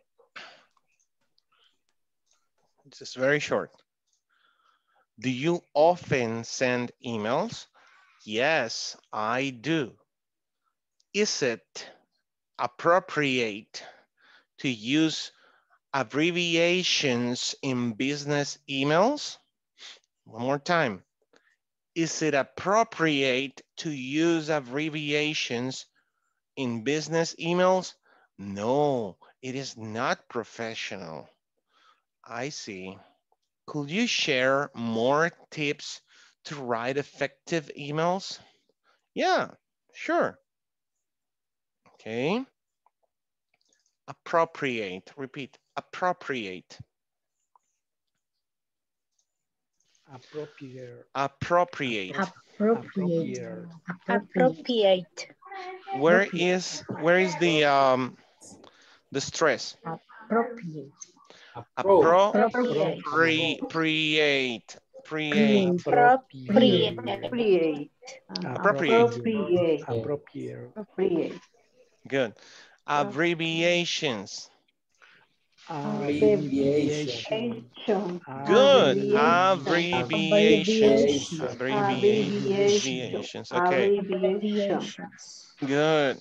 This is very short. Do you often send emails? Yes, I do. Is it appropriate to use abbreviations in business emails? One more time. Is it appropriate to use abbreviations in business emails? No, it is not professional. I see. Could you share more tips to write effective emails? Yeah, sure. Okay. Appropriate, repeat, appropriate. Appropriate. Appropriate. Appropriate. Appropriate. Where is where is the um the stress? Appropriate. Appropriate. Appropriate. Appropriate. Appropriate. Appropriate. Appropriate. Appropriate. Appropriate. Good. Abbreviations. Abbreviation. Good. Abbreviation. Abbreviations. Abbreviation. Abbreviations. Okay. Abbreviations. Good.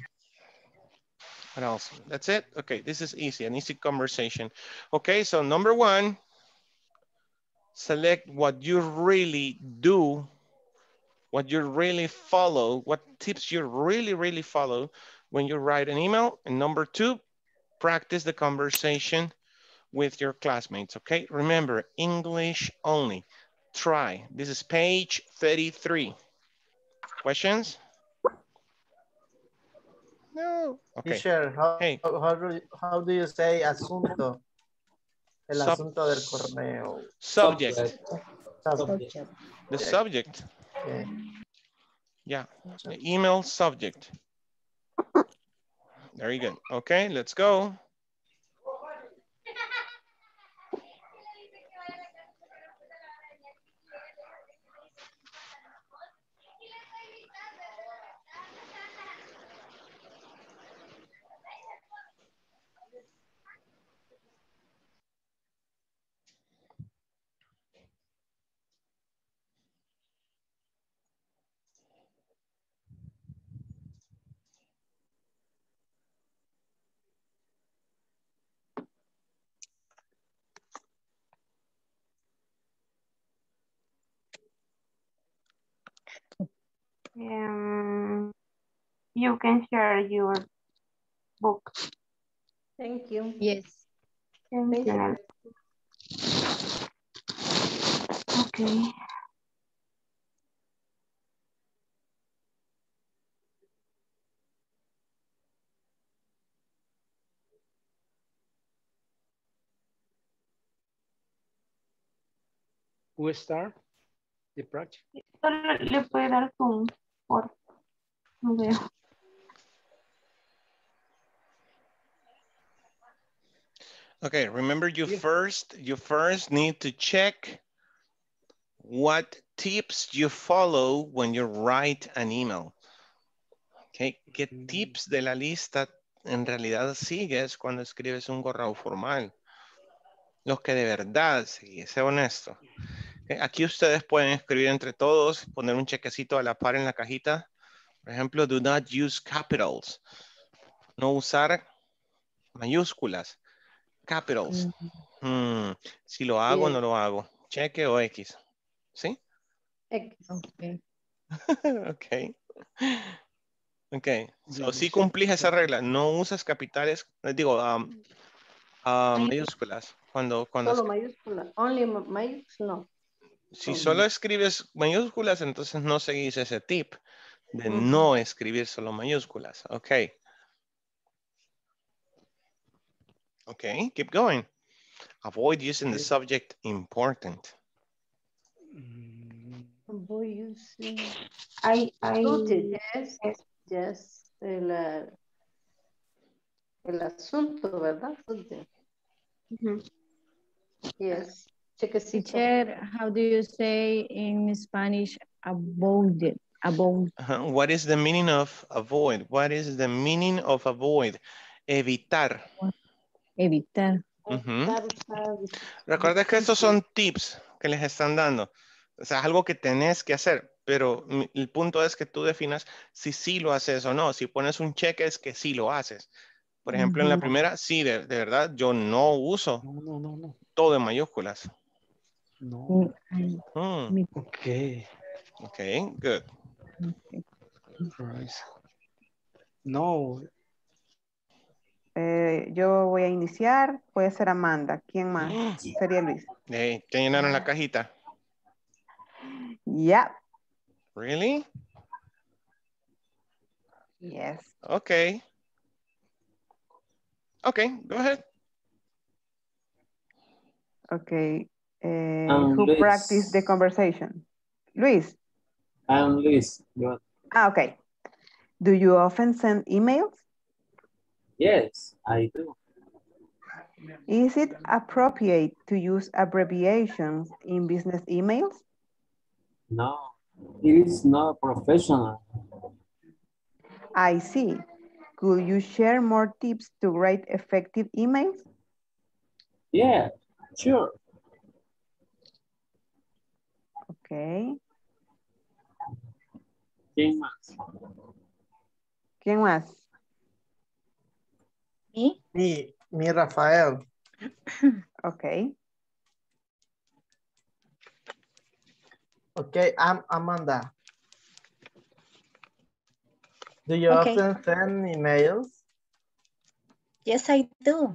What else? That's it? Okay, this is easy, an easy conversation. Okay, so number one, select what you really do, what you really follow, what tips you really, really follow when you write an email. And number two, practice the conversation with your classmates, okay? Remember, English only. Try. This is page thirty-three. Questions? No. Okay. Teacher, how, Hey. how, do you, how do you say asunto? El Sub asunto del correo. Subject. Subject. The subject. Okay. Yeah, the email subject. Very good. Okay, let's go. Um, you can share your book. Thank you. Yes. Thank you, Nelly. Okay. Who start the project? Solo le puede dar zoom, por no veo. Okay, remember you first, you first need to check what tips you follow when you write an email. Okay, ¿qué tips de la lista en realidad sigues cuando escribes un correo formal? Los que de verdad sigues, sé honesto. Okay, aquí ustedes pueden escribir entre todos, poner un chequecito a la par en la cajita. Por ejemplo, do not use capitals. No usar mayúsculas. Capitals. Hmm, si lo hago o Yes. no lo hago. Cheque o X. ¿Sí? X. Okay. Ok. Ok. So, si cumplís esa regla, no usas capitales, eh, digo, um, uh, mayúsculas. Cuando, cuando Solo escri- mayúscula. Only ma- mayúscula. No. si solo escribes mayúsculas, entonces no seguís ese tip de no escribir solo mayúsculas. Ok. Ok, keep going. Avoid using the subject important. Voy using. I, I, Subject, yes. Yes. El, uh, el asunto, ¿verdad? Subject. Yes. Chequecito. Teacher, how do you say in Spanish about it? About. Uh-huh. What is the meaning of avoid? What is the meaning of avoid? Evitar. Evitar. Ujú. Recuerda que estos son tips que les están dando. O sea, es algo que tenés que hacer, pero mi- el punto es que tú definas si sí lo haces o no. Si pones un cheque es que sí lo haces. Por ejemplo, en la Ujú. primera, sí, de, de verdad, yo no uso No, no, no, no. todo en mayúsculas. No. Mm. Okay. Okay, good. Right. No. Eh, yo voy a iniciar, puede ser Amanda. ¿Quién más? Sería Luis. Hey, ¿ya llenaron la cajita? Yeah. Really? Yes. Okay. Okay, go ahead. Okay. Eh, Um, who Luis. practiced the conversation? Luis. I'm Luis. You- Ah, okay. Do you often send emails? Yes, I do. Is it appropriate to use abbreviations in business emails? No, it is not professional. I see. Could you share more tips to write effective emails? Yeah, sure. Okay. ¿Quién más? ¿Quién más? Me? Me, me Rafael. Okay. Okay, I'm Amanda. Do you Okay. often send emails? Yes, I do.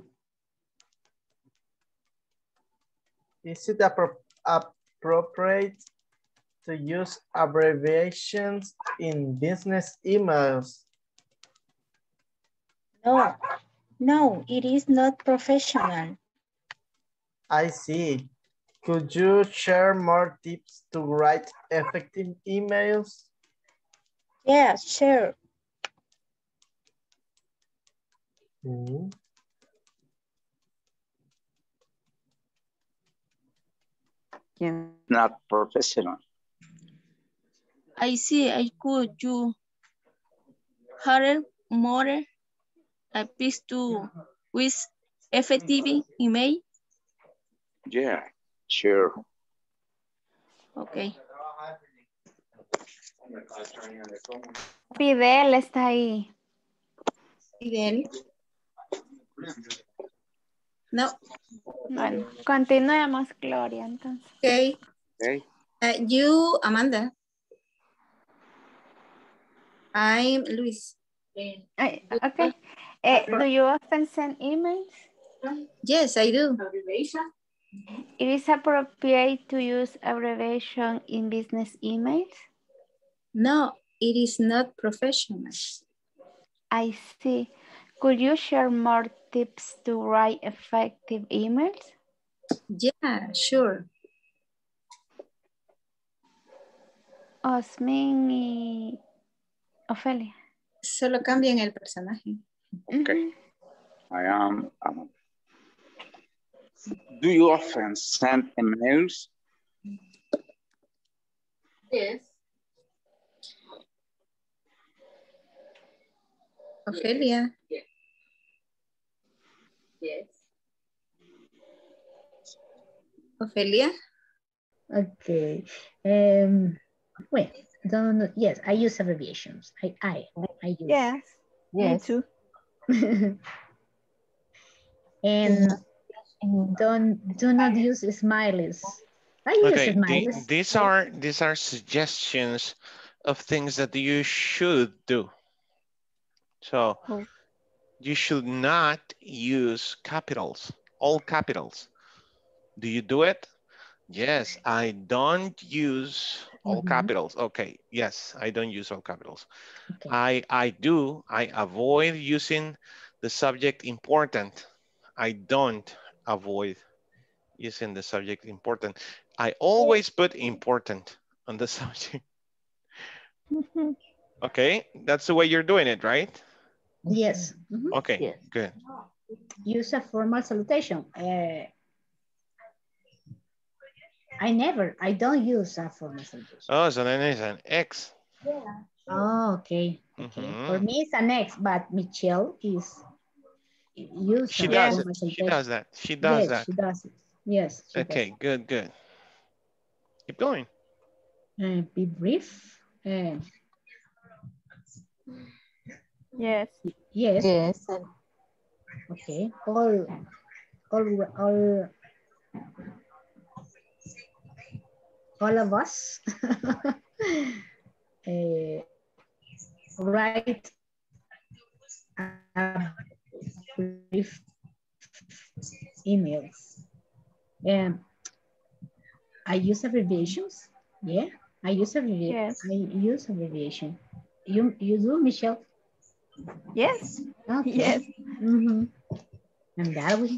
Is it appro appropriate to use abbreviations in business emails? No, no, it is not professional. I see. Could you share more tips to write effective emails? Yeah, sure. Mm. ¿Quién? Not professional. I see. I could you hire more a piece to with effective email. Yeah, sure. Okay. Fidel está ahí. Fidel. No. Bueno, continuemos, Gloria, entonces. Okay. Okay. Uh, you, Amanda. I'm Luis. I- Okay. Eh, do you often send emails? Yes, I do. It is appropriate to use abbreviation in business emails? No, it is not professional. I see. Could you share more tips to write effective emails? Yeah, sure. Osmin y Ofelia. Solo cambian el personaje. Okay. I am. Um, do you often send emails? Yes. Ofelia. Yes. Ofelia. Okay. Um, well, don't, yes, I use abbreviations. I, I, I use. Yes, Yes. me too. And don't, do not use smileys. I use Okay, the, smileys. these are these are suggestions of things that you should do. So Oh. you should not use capitals, all capitals. Do you do it? Yes, I don't use all Mhm. capitals. Okay, yes, I don't use all capitals. Okay. I, I do, I avoid using the subject important. I don't avoid using the subject important. I always put important on the subject. Okay, that's the way you're doing it, right? Yes. Mhm. Okay, Yes. good. Use a formal salutation. Uh, I never, I don't use a formal salutation. Oh, so then it's an X. Oh, okay. Okay. For me, it's an X, but Michelle is use She a does it. formal She salutation. does that. She does Yes, that. she does it. Yes, she Okay, good, good. Keep going. does. Uh, be brief. Uh, Yes. yes. Yes. Okay. All, all, all, all of us uh, write a brief emails. Um, I use abbreviations. Yeah, I use abbreviation. Yes. I use abbreviation. You you do, Michelle? Yes. Okay. Yes. Mm-hmm. And Darwin?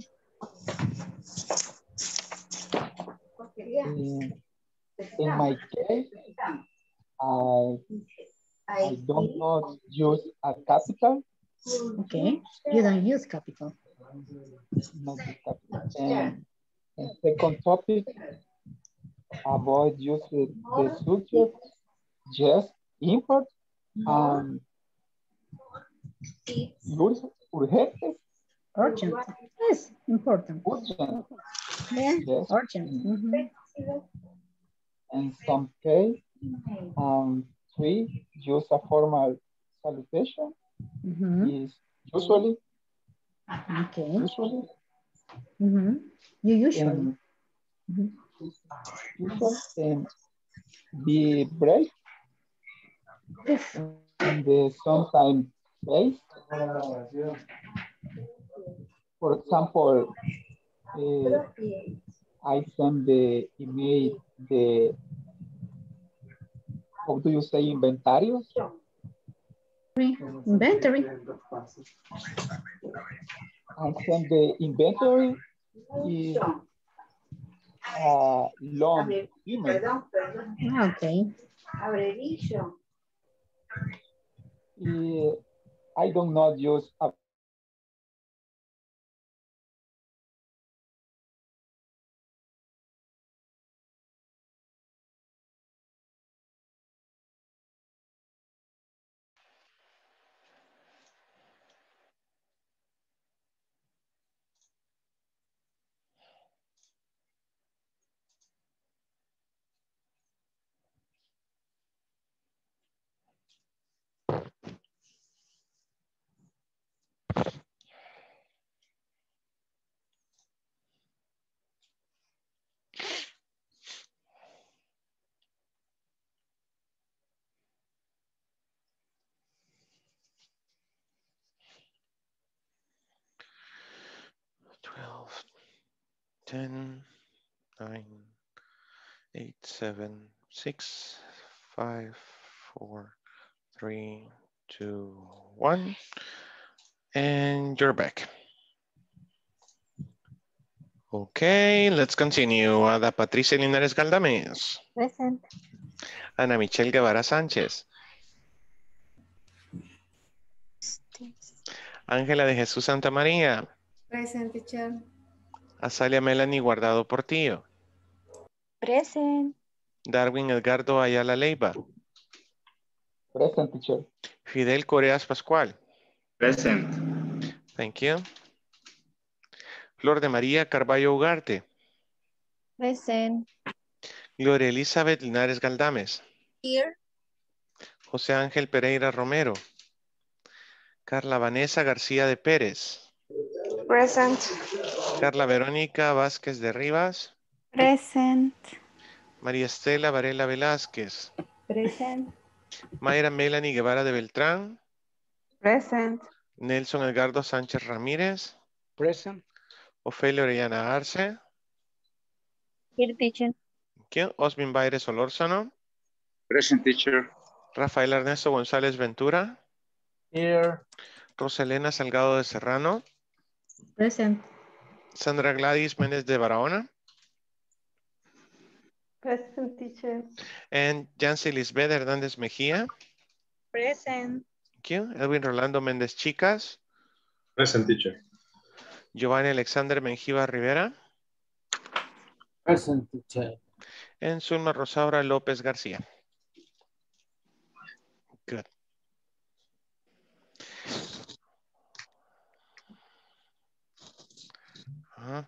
In, in my case, I, I don't not use a capital. Okay. You don't use capital. Not the capital. And, and second topic, avoid using the subject, just import, and ur- urgente. Urgent. Yes, important. Urgent. Yeah, Yes. urgent. Mm-hmm. In some case, um, three, use a formal salutation. Mm-hmm. Is usually, Okay. usually, Mm-hmm. You usually. and Mm-hmm. usually, and be brave Brief. in the sometimes case. For example, uh, I send the email, the, how do you say inventarios? Inventory. I send the inventory is a long email. Okay. Uh, I do not use a ten, nine, eight, seven, six, five, four, three, two, one. And you're back. Okay, let's continue. Ada Patricia Linares Galdames. Present. Ana Michelle Guevara Sánchez. Ángela de Jesús Santa María. Present, teacher. Azalia Melanie Guardado Portillo. Present. Darwin Edgardo Ayala Leiva. Present, teacher. Fidel Coreas Pascual. Present. Thank you. Flor de María Carballo Ugarte. Present. Gloria Elizabeth Linares Galdames. Here. José Ángel Pereira Romero. Carla Vanessa García de Pérez. Present. Carla Verónica Vázquez de Rivas. Present. María Estela Varela Velázquez. Present. Mayra Melanie Guevara de Beltrán. Present. Nelson Edgardo Sánchez Ramírez. Present. Ofelia Orellana Arce. Here, teacher. ¿Quién? Osmin Baires Olórzano. Present, teacher. Rafael Ernesto González Ventura. Here. Roselena Salgado de Serrano. Present. Sandra Gladys Méndez de Barahona. Present, teacher. And Yancy Lisbeth Hernández Mejía. Present. Thank you. Edwin Rolando Méndez Chicas. Present, teacher. Giovanni Alexander Menjiva Rivera. Present, teacher. And Zulma Rosaura López García. Good. Uh-huh.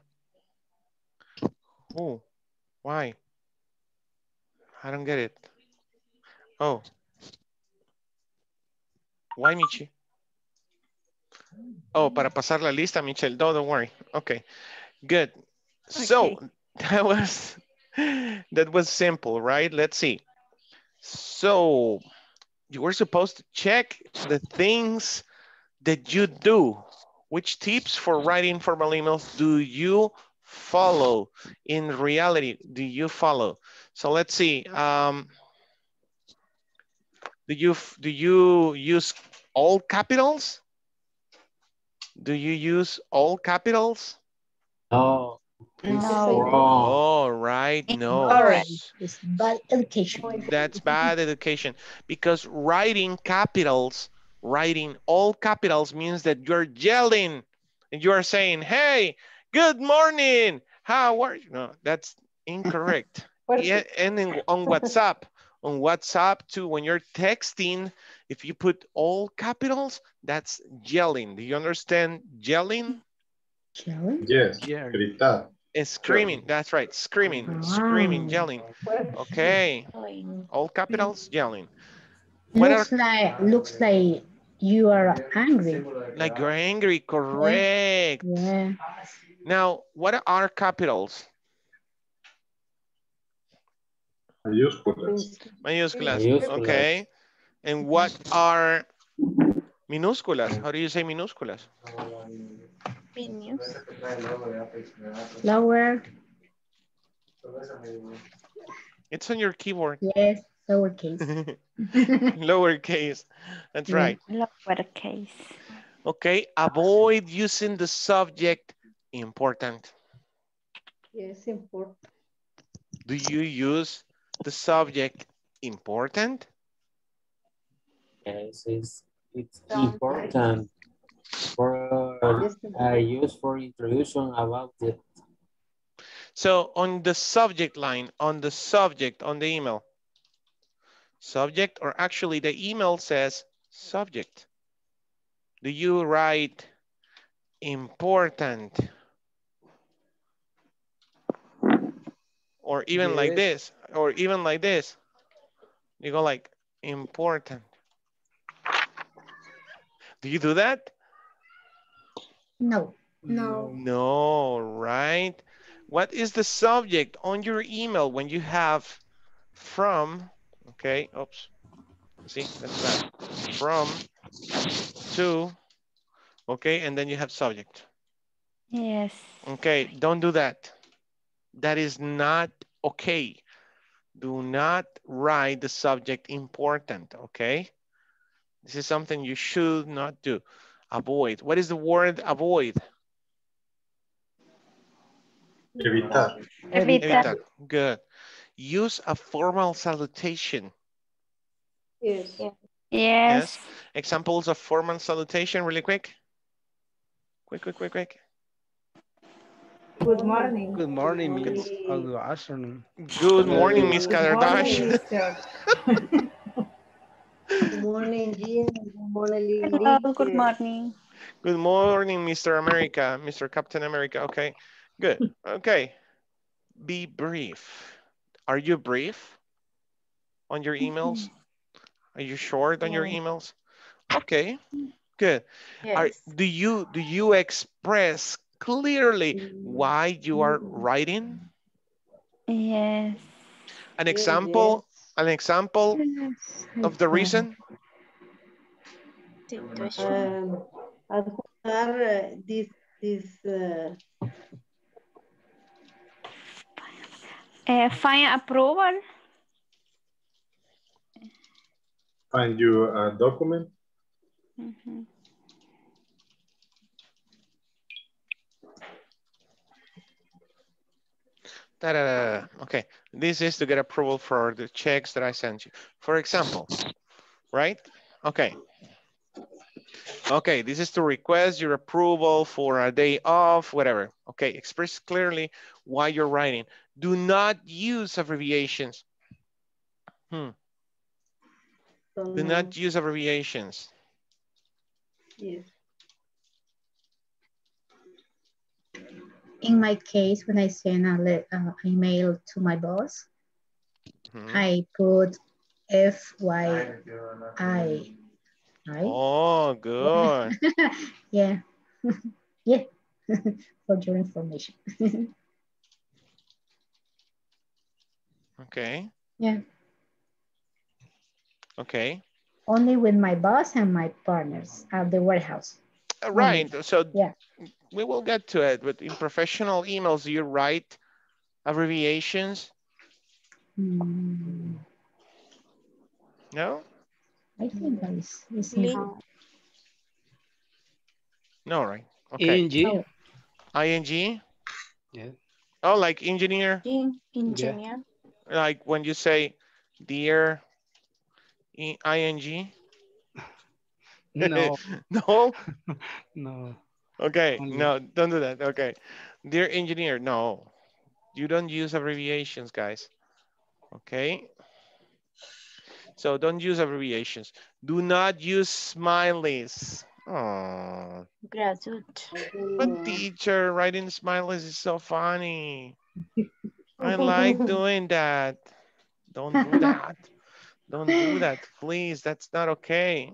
Oh, why? I don't get it. Oh. Why, Michi? Oh, para pasar la lista, Michelle. No, don't worry. Okay, good. So that was that was simple, right? Let's see. So you were supposed to check the things that you do. Which tips for writing formal emails do you follow? In reality, do you follow? So let's see. Um, do you do you use all capitals? Do you use all capitals? No. No. Oh, right. No. Incorrect. It's bad education. That's bad education because writing capitals, writing all capitals means that you're yelling and you are saying, hey, good morning. How are you? No, that's incorrect. Yeah, and in, on WhatsApp, on WhatsApp too, when you're texting, if you put all capitals, that's yelling. Do you understand yelling? Yelling? Yes. Yeah. Gritar. It's screaming. That's right. Screaming, screaming, yelling. Okay. All capitals, yelling. What Looks are, like looks like you are angry. like you're angry, correct. Yeah. Now, what are capitals? Mayúsculas. Mayúsculas. Mayúsculas. Okay. And what are minúsculas? How do you say minúsculas? Lower. It's on your keyboard. Yes, lowercase. Lowercase. That's Yeah. right. Lowercase. Okay. Avoid using the subject important. Yes, important. Do you use the subject important? Yes, it's, it's important for I use for introduction about it. So on the subject line, on the subject, on the email, subject, or actually the email says subject. Do you write important? Or even like Yes. this, or even like this. You go like important. Do you do that? No. No. No, right? What is the subject on your email when you have from, okay, oops, see, that's bad. From, to, okay, and then you have subject. Yes. Okay, don't do that. That is not okay. Do not write the subject important, okay? This is something you should not do. Avoid. What is the word avoid? Evitar. Evitar. Good. Use a formal salutation. Yes. Yes. Yes. Examples of formal salutation really quick. Quick, quick, quick, quick. Good morning. Good morning, Miss. Or good afternoon. Good morning, Miss Good morning, Kadardash. mister. Good morning, Jean. Good morning, Hello, good Liz. morning. Good morning, Mister America, Mister Captain America. Okay, good. Okay, be brief. Are you brief on your emails? Are you short on your Yes. emails? Okay, good. Are, Yes. do you do you express clearly why you are writing? Yes. An Yes, example, an example Yes. of the reason? Um, adjuntar uh, this this uh, Uh, find approval. Find you a document. Mhm. Da, da, da, da. Okay, this is to get approval for the checks that I sent you. For example, right? Okay. Okay, this is to request your approval for a day off, whatever. Okay, express clearly why you're writing. Do not use abbreviations. Hmm. Do not use abbreviations. yes. In my case, when I send a le- uh, email to my boss, Hmm. I put F Y I. Right? Oh, good. Yeah. Yeah. For your information. Okay. Yeah. Okay. Only with my boss and my partners at the warehouse. Uh, Right. Only. So Yeah. we will get to it, but in professional emails, do you write abbreviations? Mm, No? I think that is, is Lee. simple. No, right. Okay. Ing. Oh, I N G? Yeah. Oh, like engineer? Jean, Yeah. engineer. Like when you say dear I N G? No. No? No. Okay, Only. no, don't do that. Okay. Dear engineer, no. You don't use abbreviations, guys. Okay. So don't use abbreviations. Do not use smileys. Oh, Graduate. but teacher, writing smileys is so funny. I like doing that. Don't do that. Don't do that, please. That's not okay.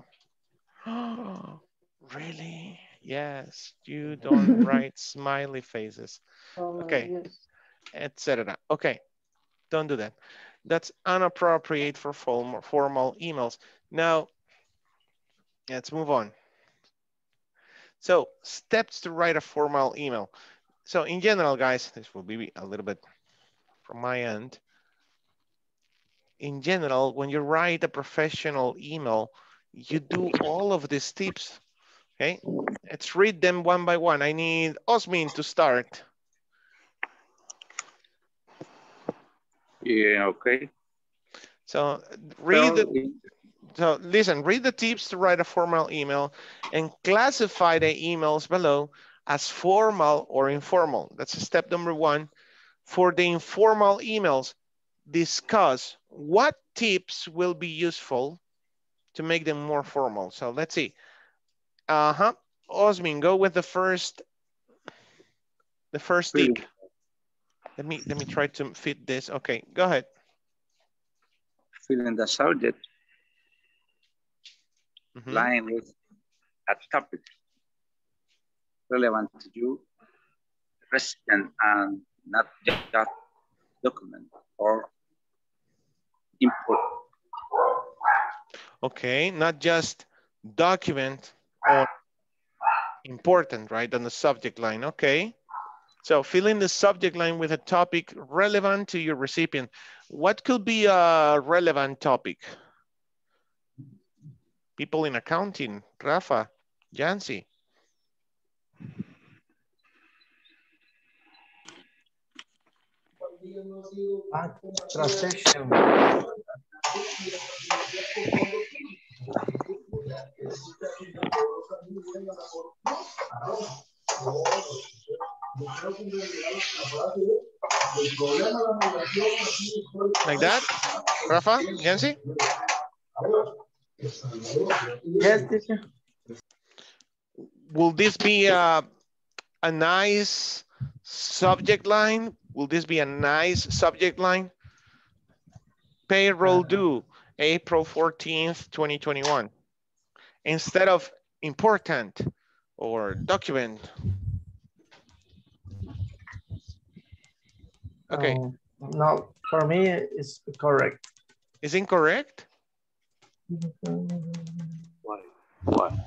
Really? Yes, you don't write smiley faces. Okay, et cetera. Okay, don't do that. That's inappropriate for formal, formal emails. Now, let's move on. So, steps to write a formal email. So, in general, guys, this will be a little bit from my end. In general, when you write a professional email, you do all of these tips. Okay, let's read them one by one. I need Osmin to start. Yeah, okay. So read, So, the, so listen, read the tips to write a formal email and classify the emails below as formal or informal. That's step number one. For the informal emails, discuss what tips will be useful to make them more formal. So let's see. Uh-huh. Osmin, go with the first, the first tip. Let me let me try to fit this. Okay, go ahead. Fill in the subject Mm-hmm. line with a topic relevant to you, recipient, and not just document or input. Okay, not just document or important, right, on the subject line. Okay. So fill in the subject line with a topic relevant to your recipient. What could be a relevant topic? People in accounting, Rafa, Jancy. Transaction. Like that, Rafa, Yancy? Yes, teacher. Will this be a, a nice subject line? Will this be a nice subject line? Payroll due April fourteenth, twenty twenty-one. Instead of important or document. Okay. Um, no, for me, it's correct. Is incorrect? Why? Why?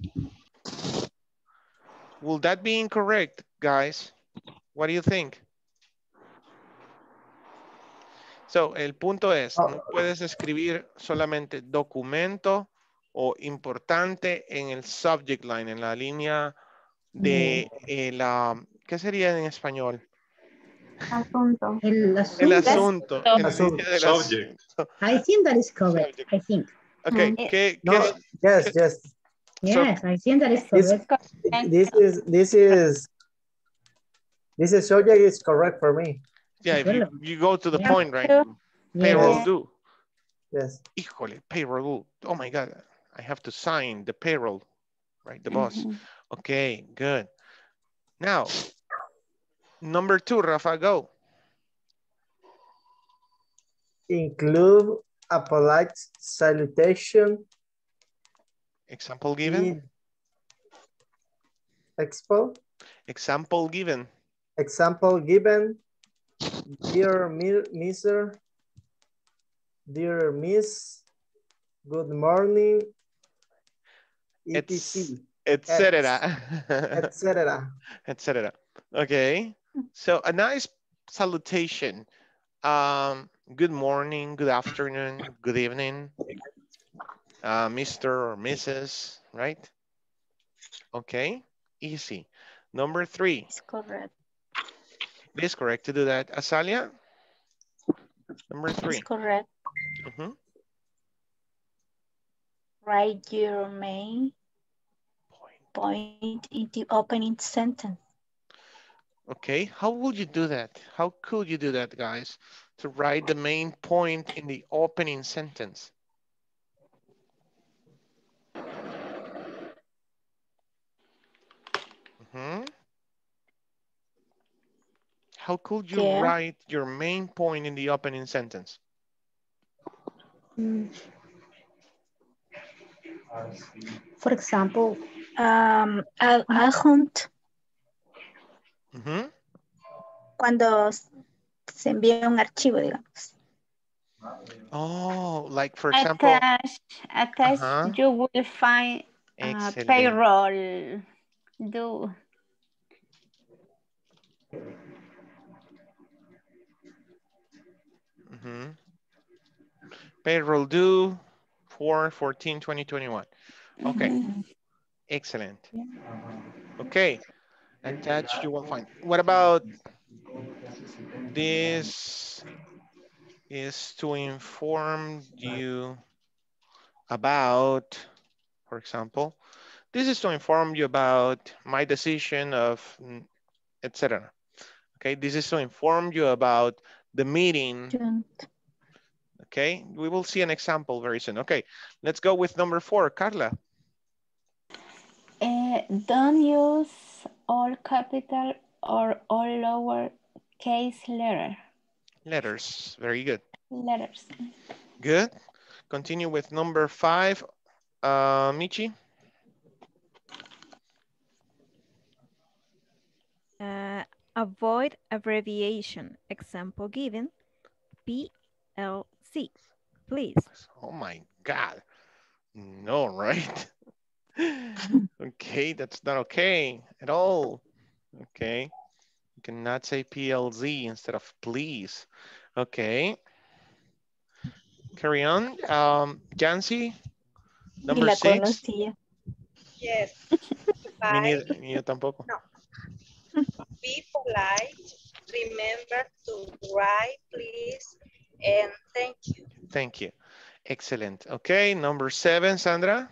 Will that be incorrect, guys? What do you think? So, el punto es, no puedes escribir solamente documento o importante en el subject line, en la línea de eh, la, ¿qué sería en español? Asunto. El asunto. El asunto. En la Asunto. línea del Subject. asunto. I think that is correct. Subject. I think. Okay, Mm. ¿qué, No, qué, yes, yes. Yes, I think that is This, correct. this is this is this is subject is correct for me. yeah, if you, you go to the Yeah. point, right? Yes. Payroll due. Yes. Híjole, payroll due. Oh my God, I have to sign the payroll, right? The boss. Mhm. Okay, good. Now, number two, Rafa, go. Include a polite salutation. Example given. in Expo. Example given. Example given. Dear mi- Mister Dear Miss, good morning, et cetera. Etcetera. et cetera. Etcetera. Okay. So a nice salutation. Um, good morning, good afternoon, good evening, uh, Mister or Missus, right? Okay, easy. Number three. It's correct. It is correct to do that. Azalia? Number three. It's correct. Mhm. Write your main point in the opening sentence. Okay, how would you do that? How could you do that, guys? To write the main point in the opening sentence. Mhm. How could you Yeah. write your main point in the opening sentence? Mm. For example, Um, al adjunct, Mhm. cuando se envía un archivo, digamos. Oh, like for example. Attach, attach, Uh-huh. you will find uh, Excellent. payroll due. Mhm. Payroll due for fourteen twenty twenty-one. Okay, Mhm. excellent. Okay, attached you will find. What about this is to inform you about, for example, this is to inform you about my decision of, et cetera. Okay, this is to inform you about the meeting. Okay, we will see an example very soon. Okay, let's go with number four, Carla. Uh, don't use all capital or all lower case letter. Letters, very good. Letters. Good. Continue with number five, uh, Michi. Uh, avoid abbreviation. Example given, P L C, please. Oh my God. No, right? Okay, that's not okay at all. Okay. cannot say P L Z instead of please. Okay. Carry on. Um, Jancy, number la six. conocía. Yes. Me Bye. neither, yo tampoco. No. Be polite. Remember to write, please, and thank you. Thank you. Excellent. Okay, number seven, Sandra.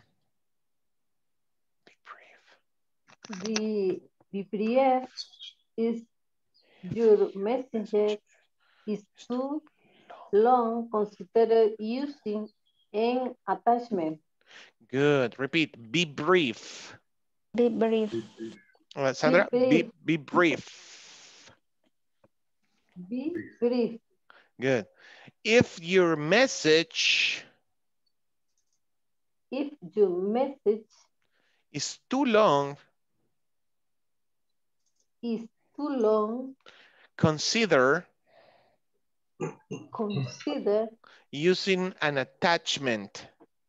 The, the brief is your message is too long, consider using an attachment. Good. Repeat. Be brief. Be brief. Uh, Sandra, Be be, brief. be brief. Be brief. Good. If your message If your message is too long, is too long, consider consider using an attachment.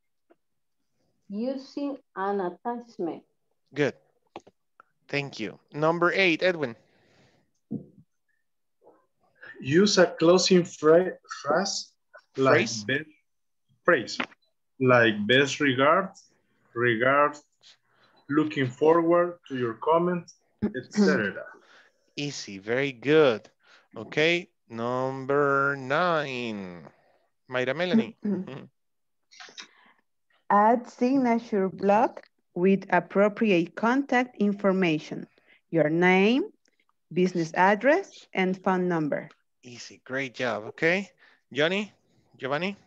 using an attachment. Good. Thank you. Number eight, Edwin. Use a closing phra- phrase like Phrase? best phrase like best regards, regards, looking forward to your comment, et cetera. Easy. Very good. Okay. Number nine. Mayra Melanie. Add signature block with appropriate contact information, your name, business address, and phone number. Easy. Great job. Okay. Johnny, Giovanni.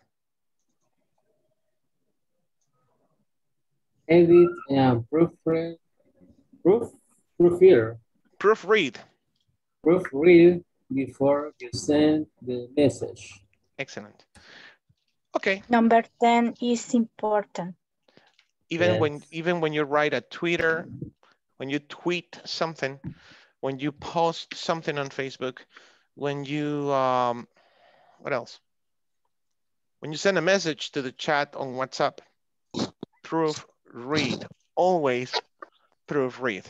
Edit and proofread, proof, proofread, Proofread. proofread before you send the message. Excellent. Okay. Number ten is important. Even Yes. when even when you write a Twitter, when you tweet something, when you post something on Facebook, when you um, what else? When you send a message to the chat on WhatsApp, proofread. Always proofread.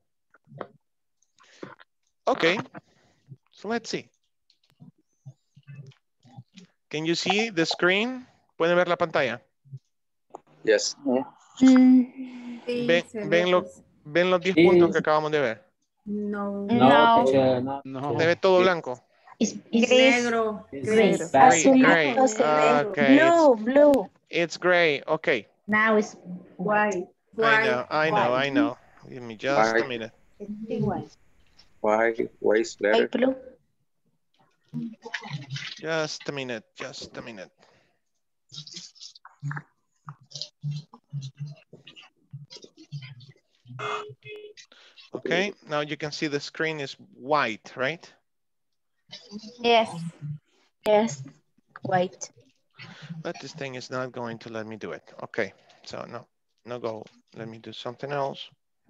Okay. So let's see. Can you see the screen? ¿Pueden ver la pantalla? Yes. Ven, ven, lo- ven los diez puntos que acabamos de ver. No. No, teacher, no. No. Se ve todo blanco. It's, Gris. Negro. It's Gris. Gray, Azul, gray. azul, Okay, blue, blue. it's gray. Okay. now it's white. I know, I know, White. I know. Give me just a White. minute. It's still white. Why waste letter? Light blue. Just a minute, just a minute. Okay, now you can see the screen is white, right? Yes. Yes, white. But this thing is not going to let me do it. Okay, so no, no go. Let me do something else.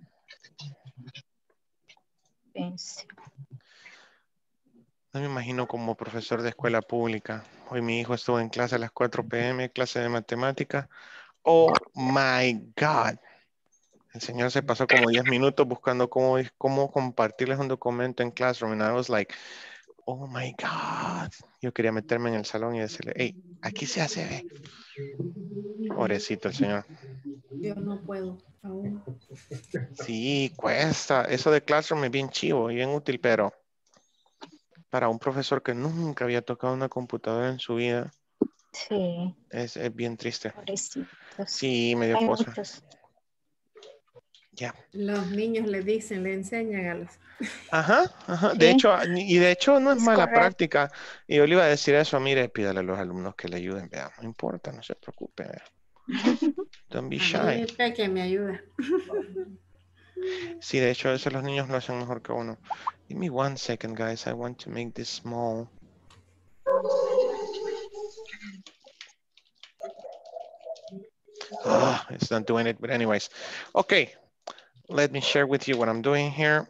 Pencil. No me imagino como profesor de escuela pública. Hoy mi hijo estuvo en clase a las cuatro p m, clase de matemática. Oh my God. El señor se pasó como diez minutos buscando cómo, cómo compartirles un documento en Classroom. And I was like, oh my God. Yo quería meterme en el salón y decirle, hey, aquí se hace, ve. Pobrecito el señor. Yo no puedo aún. Sí, cuesta. Eso de Classroom es bien chivo y bien útil, pero para un profesor que nunca había tocado una computadora en su vida, Sí. es, es bien triste. Pobrecitos. Sí, me dio Hay cosa. muchos. Ya. Los niños le dicen, le enseñan a los... Ajá, ajá. Sí. De hecho, y de hecho no es, Es mala correcto. práctica. Y yo le iba a decir eso, mire, pídale a los alumnos que le ayuden, vea, no importa, no se preocupe, vea. Don't be A shy. mí Peque me ayuda. Sí, de hecho, eso los niños lo hacen mejor que uno. Give me one second, guys. I want to make this small. Ah, it's not doing it, but anyways. Okay, let me share with you what I'm doing here.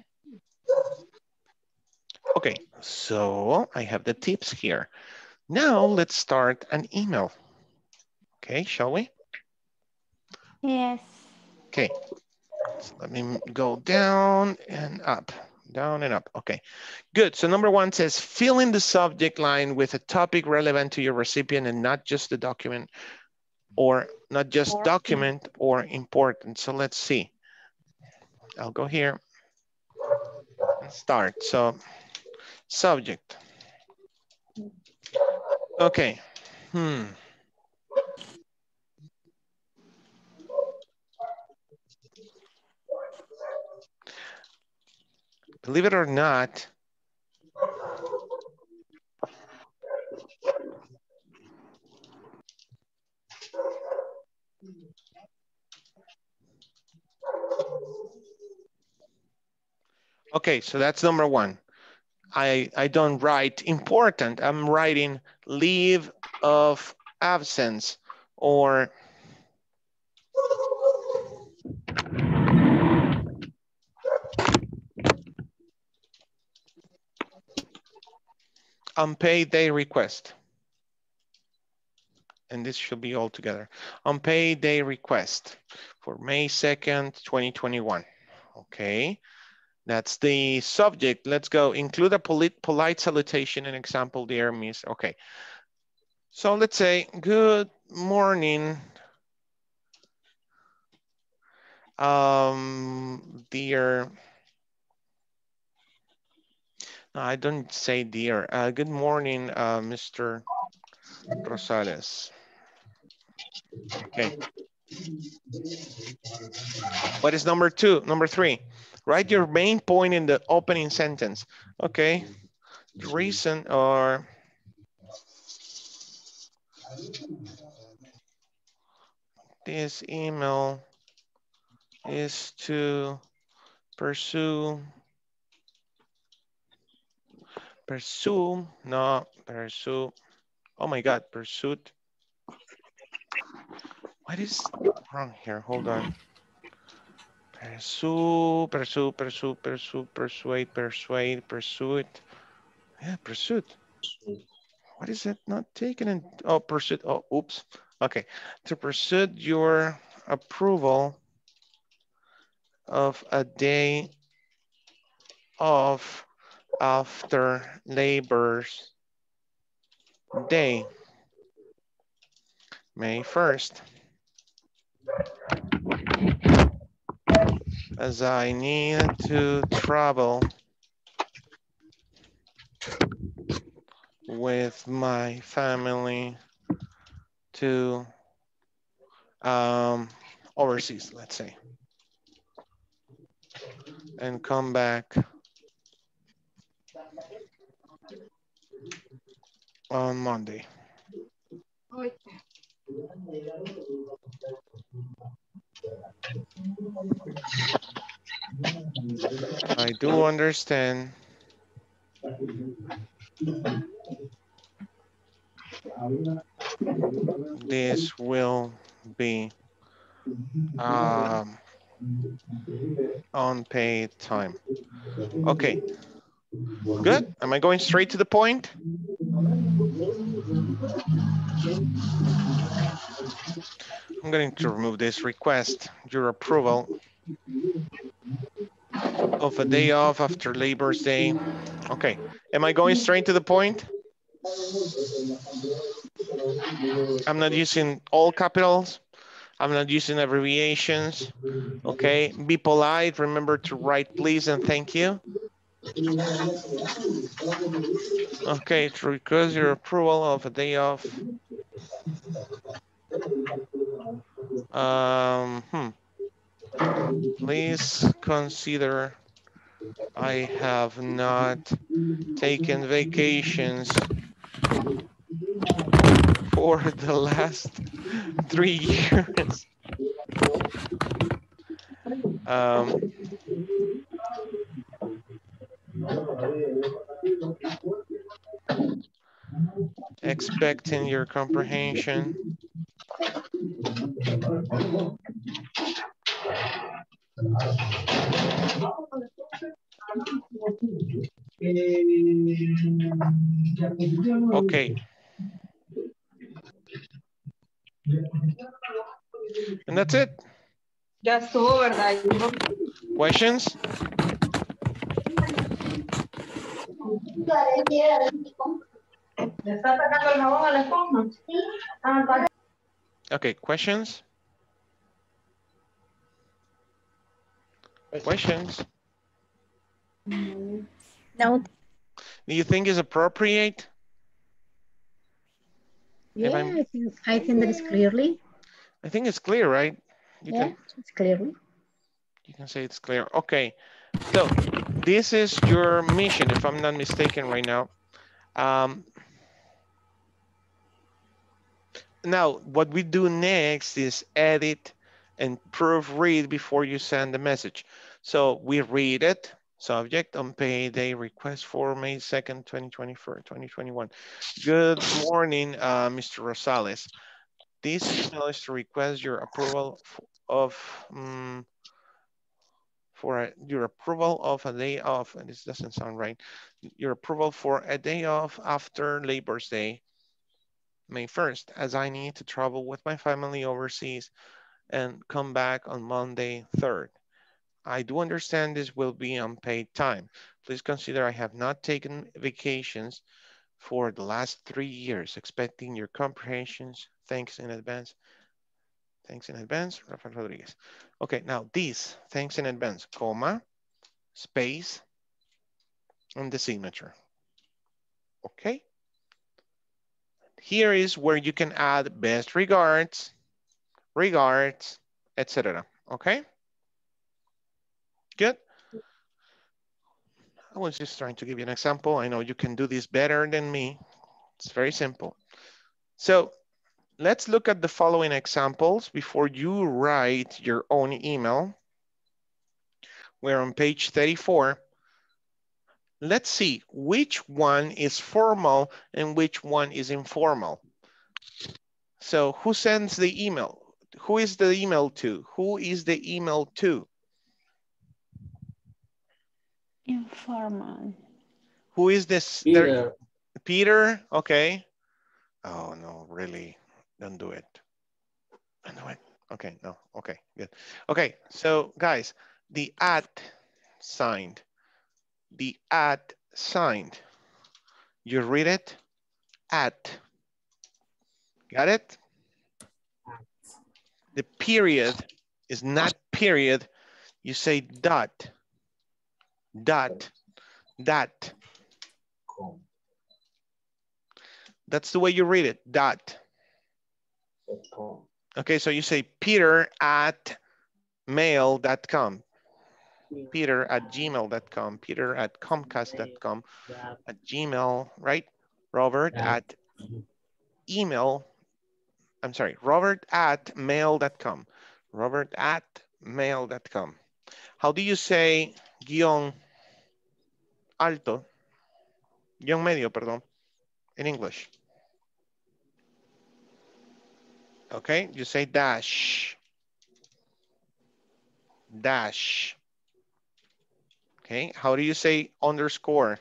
Okay, so I have the tips here. Now let's start an email. Okay, shall we? Yes. Okay, so let me go down and up. down and up. Okay, good. So number one says, fill in the subject line with a topic relevant to your recipient and not just the document, or not just document or important. So let's see. I'll go here and start. So subject. Okay. Hmm. Believe it or not, okay, so that's number one. I, I don't write important. I'm writing leave of absence or unpaid day request. And this should be all together. Unpaid day request for May second, twenty twenty-one. Okay. That's the subject. Let's go. Include a polite, polite salutation and example, dear Miss. Okay. So let's say, good morning, um, dear. No, I don't say dear. Uh, good morning, uh, Mister Rosales. Okay. What is number two? Number three. Write your main point in the opening sentence. Okay. The reason or this email is to pursue, pursue, no, pursue. Oh my God, pursuit. What is wrong here? Hold on. Pursue, pursue, pursue, pursue, persuade, persuade, pursuit. Yeah, pursuit. What is it not taken in? Oh, pursuit. Oh, oops. Okay. To pursue your approval of a day off after Labor's Day, May first. As I need to travel with my family to um, overseas, let's say, and come back on Monday. I do understand this will be um, unpaid time. Okay, good. Am I going straight to the point? I'm going to remove this request, your approval of a day off after Labor's Day. Okay, am I going straight to the point? I'm not using all capitals. I'm not using abbreviations. Okay, be polite. Remember to write please and thank you. Okay, to request your approval of a day off. Um, hmm. Please consider I have not taken vacations for the last three years. Um, expecting your comprehension. Okay. And that's it. Ya estuvo, ¿verdad? Questions? Okay, questions? Questions? No. Do you think it's appropriate? Yeah, If I'm, I think, I think that is clearly. I think it's clear, right? You Yeah, can, it's clearly. you can say it's clear. Okay, so this is your mission, if I'm not mistaken right now. Um, now, what we do next is edit and proofread before you send the message. So we read it, subject, unpaid day, request for May second, twenty twenty-four, twenty twenty-one. Good morning, uh, Mister Rosales. This email is to request your approval of, um, for a, your approval of a day off, and this doesn't sound right. Your approval for a day off after Labor's Day, May first, as I need to travel with my family overseas and come back on Monday third. I do understand this will be unpaid time. Please consider I have not taken vacations for the last three years, expecting your comprehensions. Thanks in advance. Thanks in advance, Rafael Rodriguez. Okay, now this, thanks in advance, comma, space, and the signature. Okay. Here is where you can add best regards, regards, et cetera. Okay. Good. I was just trying to give you an example. I know you can do this better than me. It's very simple. So let's look at the following examples before you write your own email. We're on page thirty-four. Let's see which one is formal and which one is informal. So who sends the email? Who is the email to? Who is the email to? Informal. Who is this? Peter. There? Peter, okay. Oh no, really, don't do it. Don't do it. Okay, no, okay, good. Okay, so guys, the at signed, the at signed. You read it, at. Got it? The period is not period. You say dot, dot, dot. That's the way you read it, dot. Okay, so you say Peter at mail dot com, Peter at gmail dot com, Peter at comcast dot com, at Gmail, right? Robert at email, I'm sorry, Robert at mail dot com, Robert at mail dot com. How do you say guión alto, guión medio, perdón, in English? Okay, you say dash, dash. Okay, how do you say underscore?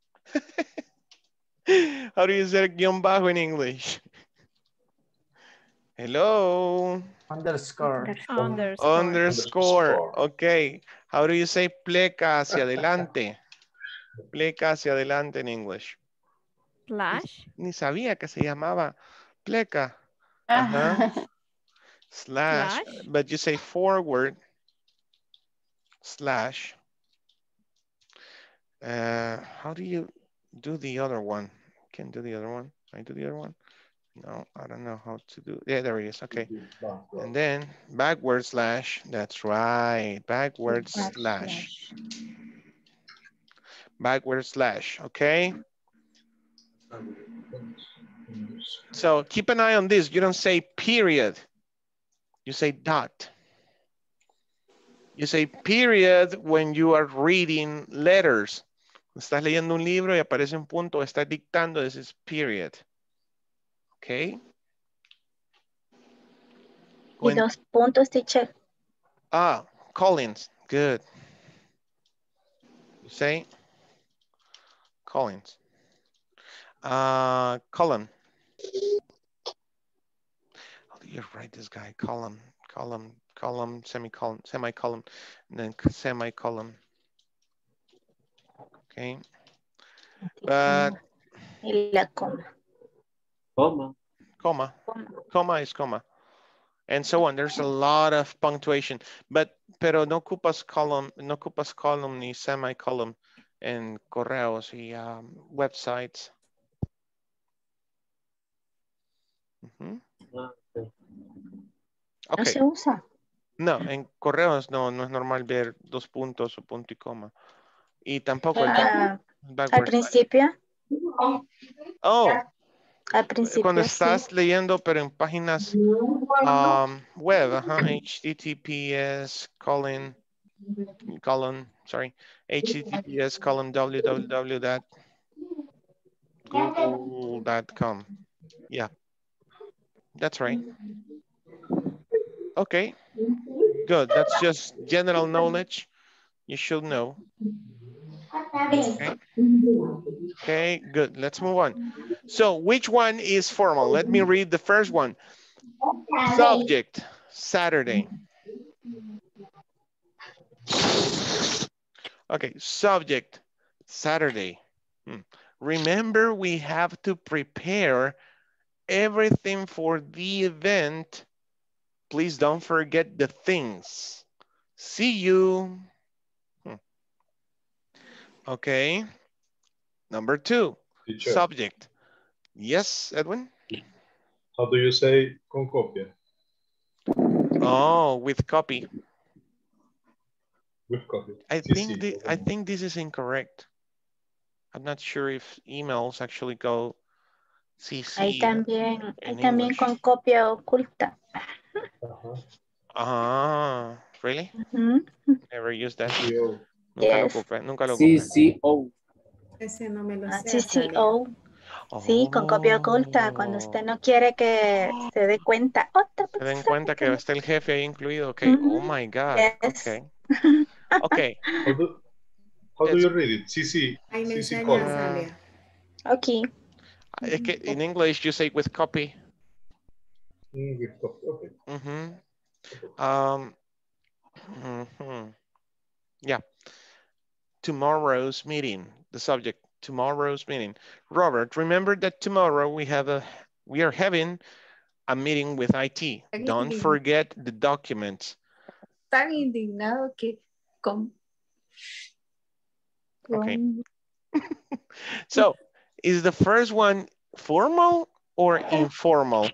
How do you say guión bajo in English? Hello? Underscore. Underscore. Underscore. Okay, how do you say pleca hacia adelante? Pleca hacia adelante in English. Slash. Ni sabía que se llamaba pleca. Uh-huh. Slash, Slash, but you say forward, slash. Uh, how do you do the other one? Can do the other one? Can I do the other one? No, I don't know how to do. Yeah, there it is. Okay. And then backward slash. That's right. Backward slash. Backward slash. Okay. So keep an eye on this. You don't say period. You say dot. You say period when you are reading letters. Estás leyendo un libro y aparece un punto, estás dictando, this is period. Okay. Y dos puntos, teacher. Ah, Collins, good. You say Collins. Uh, column. How do you write this guy? Column, column, column, semicolon, semicolon, and then semicolon. Okay. But Y la coma. Coma. Comma. Comma is comma. And so on. There's a lot of punctuation. But, pero no ocupas column, no ocupas column ni semicolon en correos y um, websites. Uh-huh. No Okay. se usa. No, en correos no, no es normal ver dos puntos o punto y coma. Y tampoco el Ah, al backward slash. principio. Oh, Al principio cuando sí. estás leyendo, pero en páginas um, web, ajá, H T T P S colon, colon, sorry, H T T P S colon w w w dot google dot com. Yeah, that's right. Okay, good. That's just general knowledge. You should know. Okay. Okay, good. Let's move on. So which one is formal? Let me read the first one. Subject, Saturday. Okay, subject, Saturday. Hmm. Remember, we have to prepare everything for the event. Please don't forget the things. See you. Hmm. Okay. Number two, Teacher. subject. Yes, Edwin? How do you say con copia? Oh, with copy. With copy. I Sí, think sí, the, I think this is incorrect. I'm not sure if emails actually go C C. Hay también, hay in también English. con copia oculta. Ah, really? Ujú. Never used that. Yo. Nunca lo Yes. ocupé, nunca lo C ocupé. C O. Ese no me lo Ah, sé. sí, sí, Azalia. oh. Sí, con copia oculta, cuando usted no quiere que se dé cuenta. Otra Se den persona cuenta que que... está el jefe ahí incluido. Ok, Ujú. oh my God. Yes. Ok. Ok. How do, how do you read it? C C. Ahí me C C enseña colon. Azalia. Okay. Es que in English you say with copy. Mm, with copy. Okay. Mm-hmm. Um, mm-hmm. Yeah. Tomorrow's meeting. The subject, tomorrow's meeting. Robert, remember that tomorrow we have a, we are having a meeting with I T. Don't forget the documents. Tan indignado que con... Okay. So, is the first one formal or informal?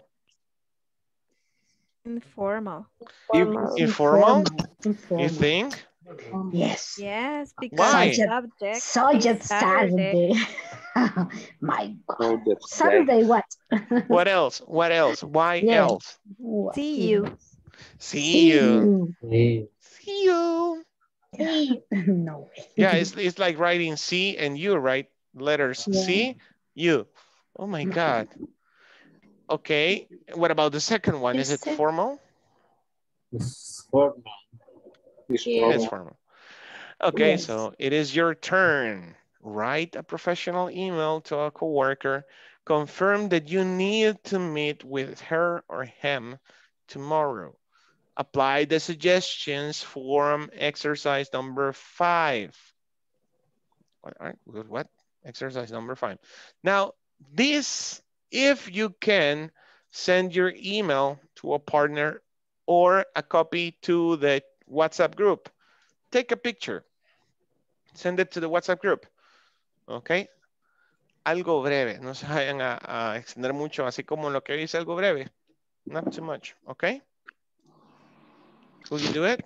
Informal. Informal. Informal? You think? Yes. Yes, because Why? the subject, Subject is Saturday. Saturday. My God. No, that's Saturday what? What else? What else? Why Yeah. else? See you. See, See you. you. See you. See. No way. Yeah, it's, it's like writing C and U, right? Letters Yeah. C, U. Oh my God. Okay. What about the second one? Is it formal? It's formal. It's It is formal. formal. Okay, Yes. so it is your turn. Write a professional email to a coworker. Confirm that you need to meet with her or him tomorrow. Apply the suggestions form exercise number five. What, what? Exercise number five. Now, this, if you can, send your email to a partner or a copy to the WhatsApp group. Take a picture. Send it to the WhatsApp group. Okay. Algo breve. No se vayan a, a extender mucho, así como lo que dice algo breve. Not too much. Okay. Will you do it?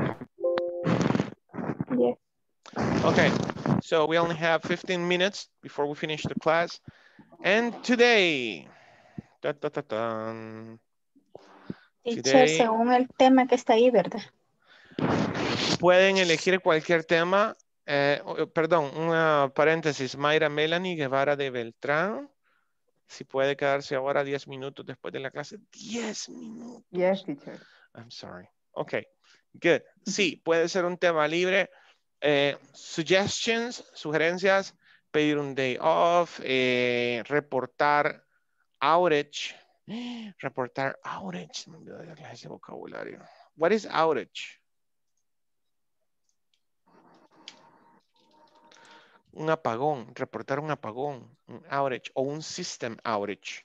Yes. Okay. So we only have fifteen minutes before we finish the class. And today, ta, ta, ta, ta, Teacher, today, según el tema que está ahí, ¿verdad? pueden elegir cualquier tema. Eh, oh, perdón, una paréntesis. Mayra Melanie Guevara de Beltrán. Si puede quedarse ahora diez minutos después de la clase. diez minutos. Yes, teacher. I'm sorry. Okay, good. Sí, puede ser un tema libre. Eh, suggestions, sugerencias, pedir un day off, eh, reportar outage. Reportar outage. Me olvidé de ese vocabulario. What is outage? un apagón, reportar un apagón, un outage o un system outage.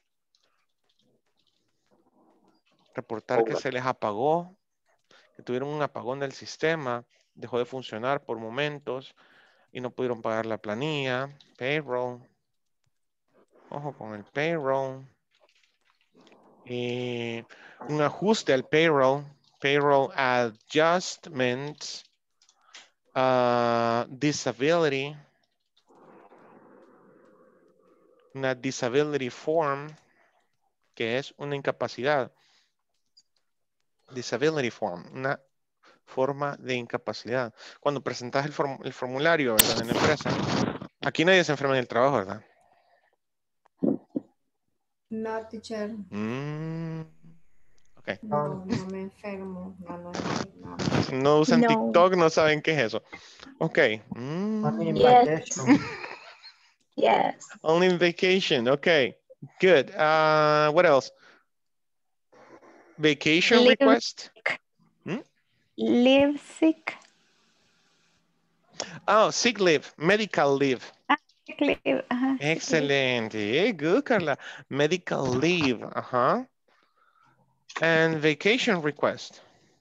Reportar que se les apagó, que tuvieron un apagón del sistema, dejó de funcionar por momentos y no pudieron pagar la planilla, payroll. Ojo con el payroll. Y un ajuste al payroll, payroll adjustments, uh, disability, una disability form, que es una incapacidad. Disability form, una forma de incapacidad. Cuando presentas el, form el formulario, ¿verdad? En la empresa, aquí nadie se enferma en el trabajo, ¿verdad? No, teacher. Mm, ok. No, no me enfermo. No, no, no, Si no usan no. TikTok, no saben qué es eso. Ok. Mm. Only in Yes. vacation. Yes. Only in vacation. Okay. Good. Uh, what else? Vacation Leave, request. Hmm? leave sick. Oh, sick leave, medical leave. Ah, sick leave. Ajá, sick leave. Excelente. Hey, good, Carla. Medical leave. Uh-huh. And vacation request.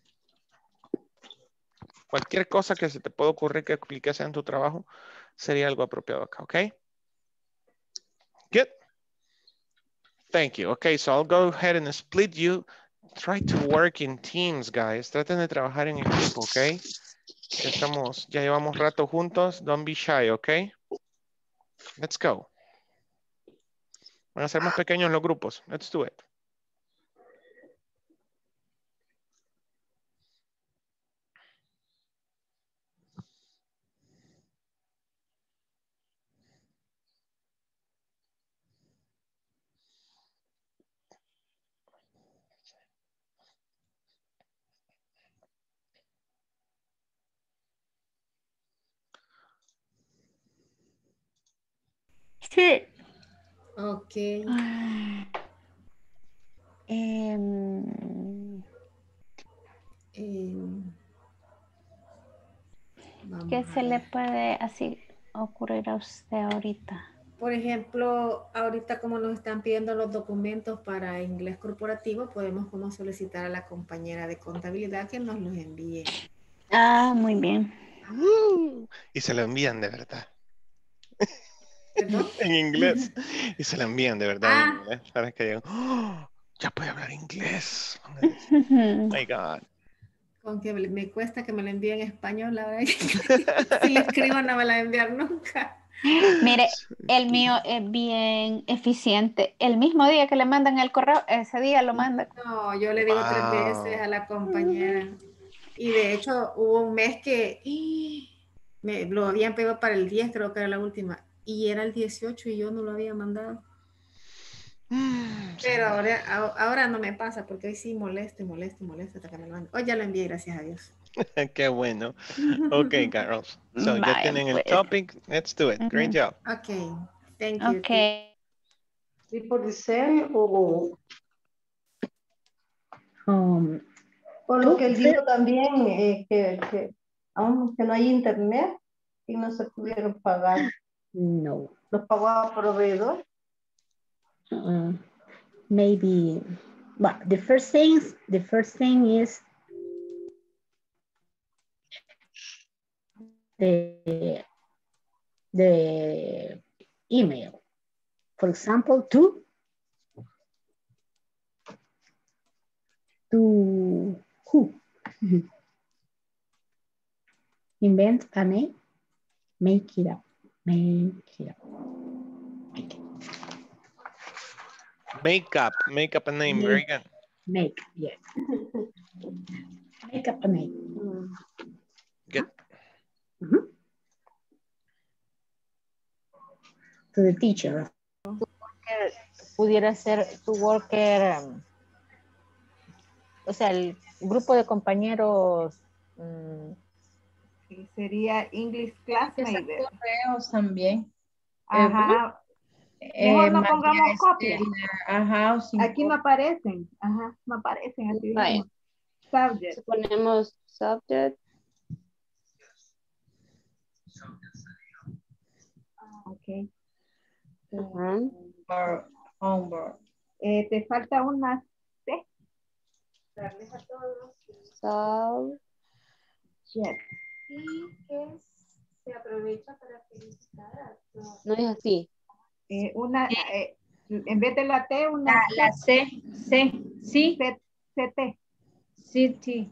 Cualquier cosa que se te pueda ocurrir que apliques en tu trabajo sería algo apropiado acá, ¿ok? Good. Thank you. Okay, so I'll go ahead and split you. Try to work in teams, guys. Traten de trabajar en equipo, ¿ok? Ya estamos, ya llevamos rato juntos. Don't be shy, ¿ok? Let's go. Van a ser más pequeños los grupos. Let's do it. Sí. Ok. Em, Eh, ¿Qué vamos a se le ver. puede así ocurrir a usted ahorita? Por ejemplo, ahorita como nos están pidiendo los documentos para inglés corporativo, podemos como solicitar a la compañera de contabilidad que nos los envíe. Ah, muy bien. Uh, y se lo envían de verdad. ¿Perdón? En inglés. Y se lo envían de verdad en Ah, inglés. Para que digan, "Oh, ya puede hablar inglés. My God. con que me me cuesta que me lo envíen en español, la verdad. Si le escribo no me la va a enviar nunca. Mire, el mío es bien eficiente. El mismo día que le mandan el correo, ese día lo manda. No, yo le digo tres veces a la compañera. Y de hecho hubo un mes que ¡ih! me lo habían pedido para el diez, creo que era la última. Y era el dieciocho y yo no lo había mandado. Pero ahora, a- ahora no me pasa porque hoy sí molesto y molesto y molesto hasta que me lo manden. Hoy ya lo envié, gracias a Dios. Qué bueno. Ok, Carlos. So, ya Vaya, tienen el pues. topic. Let's do it. Great Ujú. job. Ok, thank you. Ok. Tipo de serie o Um, por lo tú- que él dijo también eh, que, que aunque no hay internet y no se pudieron pagar. No. Los pagó a proveedor. Uh, maybe, but the first thing, the first thing is the, the email. For example, to, to who? Invent a name, make it up, make it up. Make up. Make up a name. Make, Very good. make, yes. Make up a name. Good. Mhm. To the teacher. Pudiera ser tu worker, um, o sea, el grupo de compañeros. um, Sí, sería English classmate. Correos también. Ajá. Eh, Mejor no María pongamos copia. Estela, ajá, o sin Aquí no copia. aparecen. Ajá, no aparecen así. Vaya. Subject. Ponemos subject. Ok. Ajá. Or homework. Eh, te falta una C. Darles a todos. So, Yes. Y que se aprovecha para felicitar a todos. no es así. Eh, una, eh, en vez de la T, una La, la C, C, sí, C, CT. city.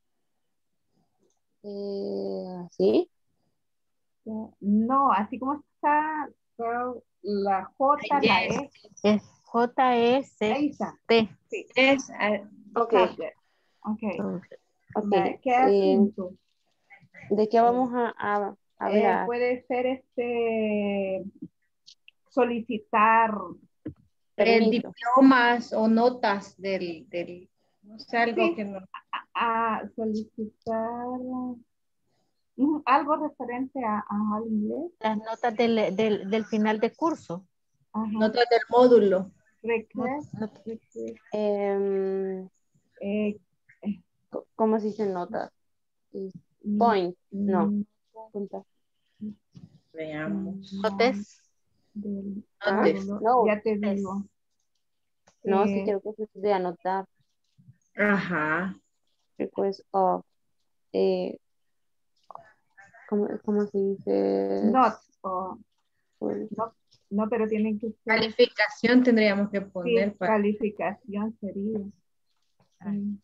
Eh, ¿sí? No, así como está pero la J, la Yes. E. Es J E C Ahí está. T. Sí. Es, uh, Ok. Subject. Ok. Ok. La- ¿Qué Eh, asunto? ¿De qué vamos a, a, a Eh, hablar? puede ser este solicitar. eh, Permiso. diplomas o notas del, del no sé, algo Sí. que no. A, a solicitar mm, algo referente a, a al inglés. Las notas del, del, del final de curso. Ajá. Notas del módulo. Request, Not- not- request, em, eh, co- ¿Cómo se dice notas? Es mm, Point. No. mm, Punta. Veamos. Notes. del ¿Ah? módulo. No. Ya te es- digo. No, sí Eh, creo que es de anotar. Ajá. Request of. Eh, ¿cómo, ¿Cómo se dice? not o Pues, no, no, pero tienen que ser Calificación tendríamos que sí, poner para. calificación sería. Mm,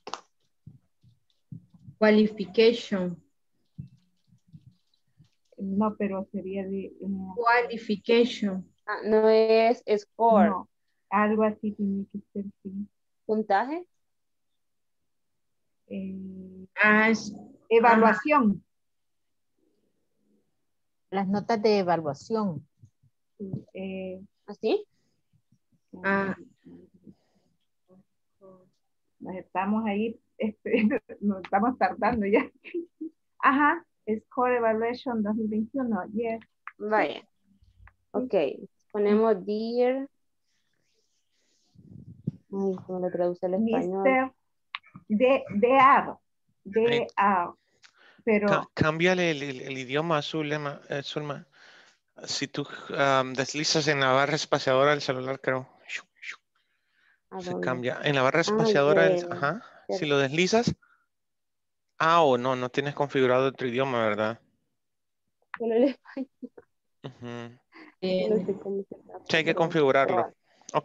Qualification. No, pero sería de eh, Qualification. ah, no es score. no, algo así tiene que ser sí. Puntaje. Eh, Ah, es- evaluación. Las notas de evaluación. Sí, eh, ¿Así? ah, nos estamos ahí, este, nos estamos tardando ya. Ajá, Score Evaluation dos mil veintiuno, yes. Vaya. Ok. Ponemos dear. Ay, ¿cómo lo traduce al español? mister de, de ar, de ar, pero Ca- cámbiale el, el- el idioma a Zulema, eh, Zulma. Si tú um, deslizas en la barra espaciadora del celular, creo. shu, shu, ¿A Se dónde? cambia. En la barra Ah, espaciadora, del- ya, ya, ajá. ya. Si lo deslizas. Ah, o no, no tienes configurado otro idioma, ¿verdad? Solo el español. Ujú. eh, No sé cómo se llama, Sí, hay que pero- configurarlo. Ok.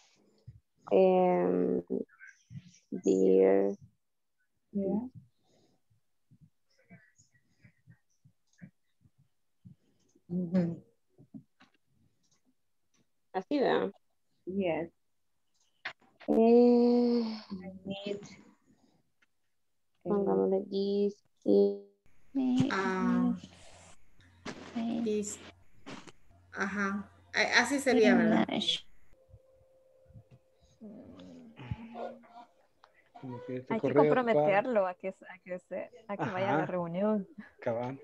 Em, dear. yeah, ujú. Así, ¿verdad? yes. Eh, Need, pongámosle this. y- Ah, is- ajá, A- así sería, ¿verdad? Como que este Hay que correo comprometerlo a que, a que, se, a que vaya a la Ajá. reunión. para cabal.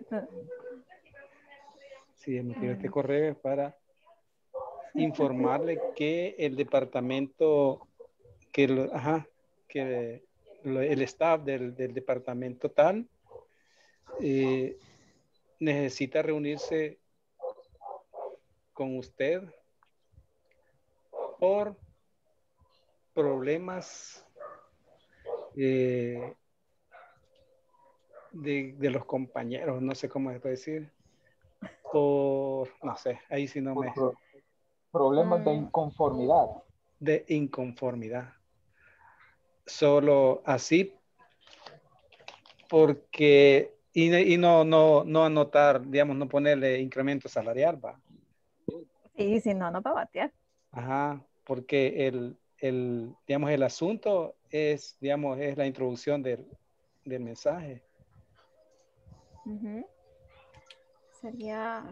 Sí, emitir este correo es para informarle que el departamento, que, lo- ajá, que lo- el staff del, del departamento tal eh, necesita reunirse con usted por problemas eh, de, de los compañeros, no sé cómo se puede decir, por, no sé, ahí sí no Por me... pro- problemas de Mm. inconformidad. de inconformidad. Solo así, porque, y, y no, no, no anotar, digamos, no ponerle incremento salarial, va. Sí, si no, no va a batear. Ajá, porque el, el, digamos, el asunto es, digamos, es la introducción del, del mensaje. Ujú. Sería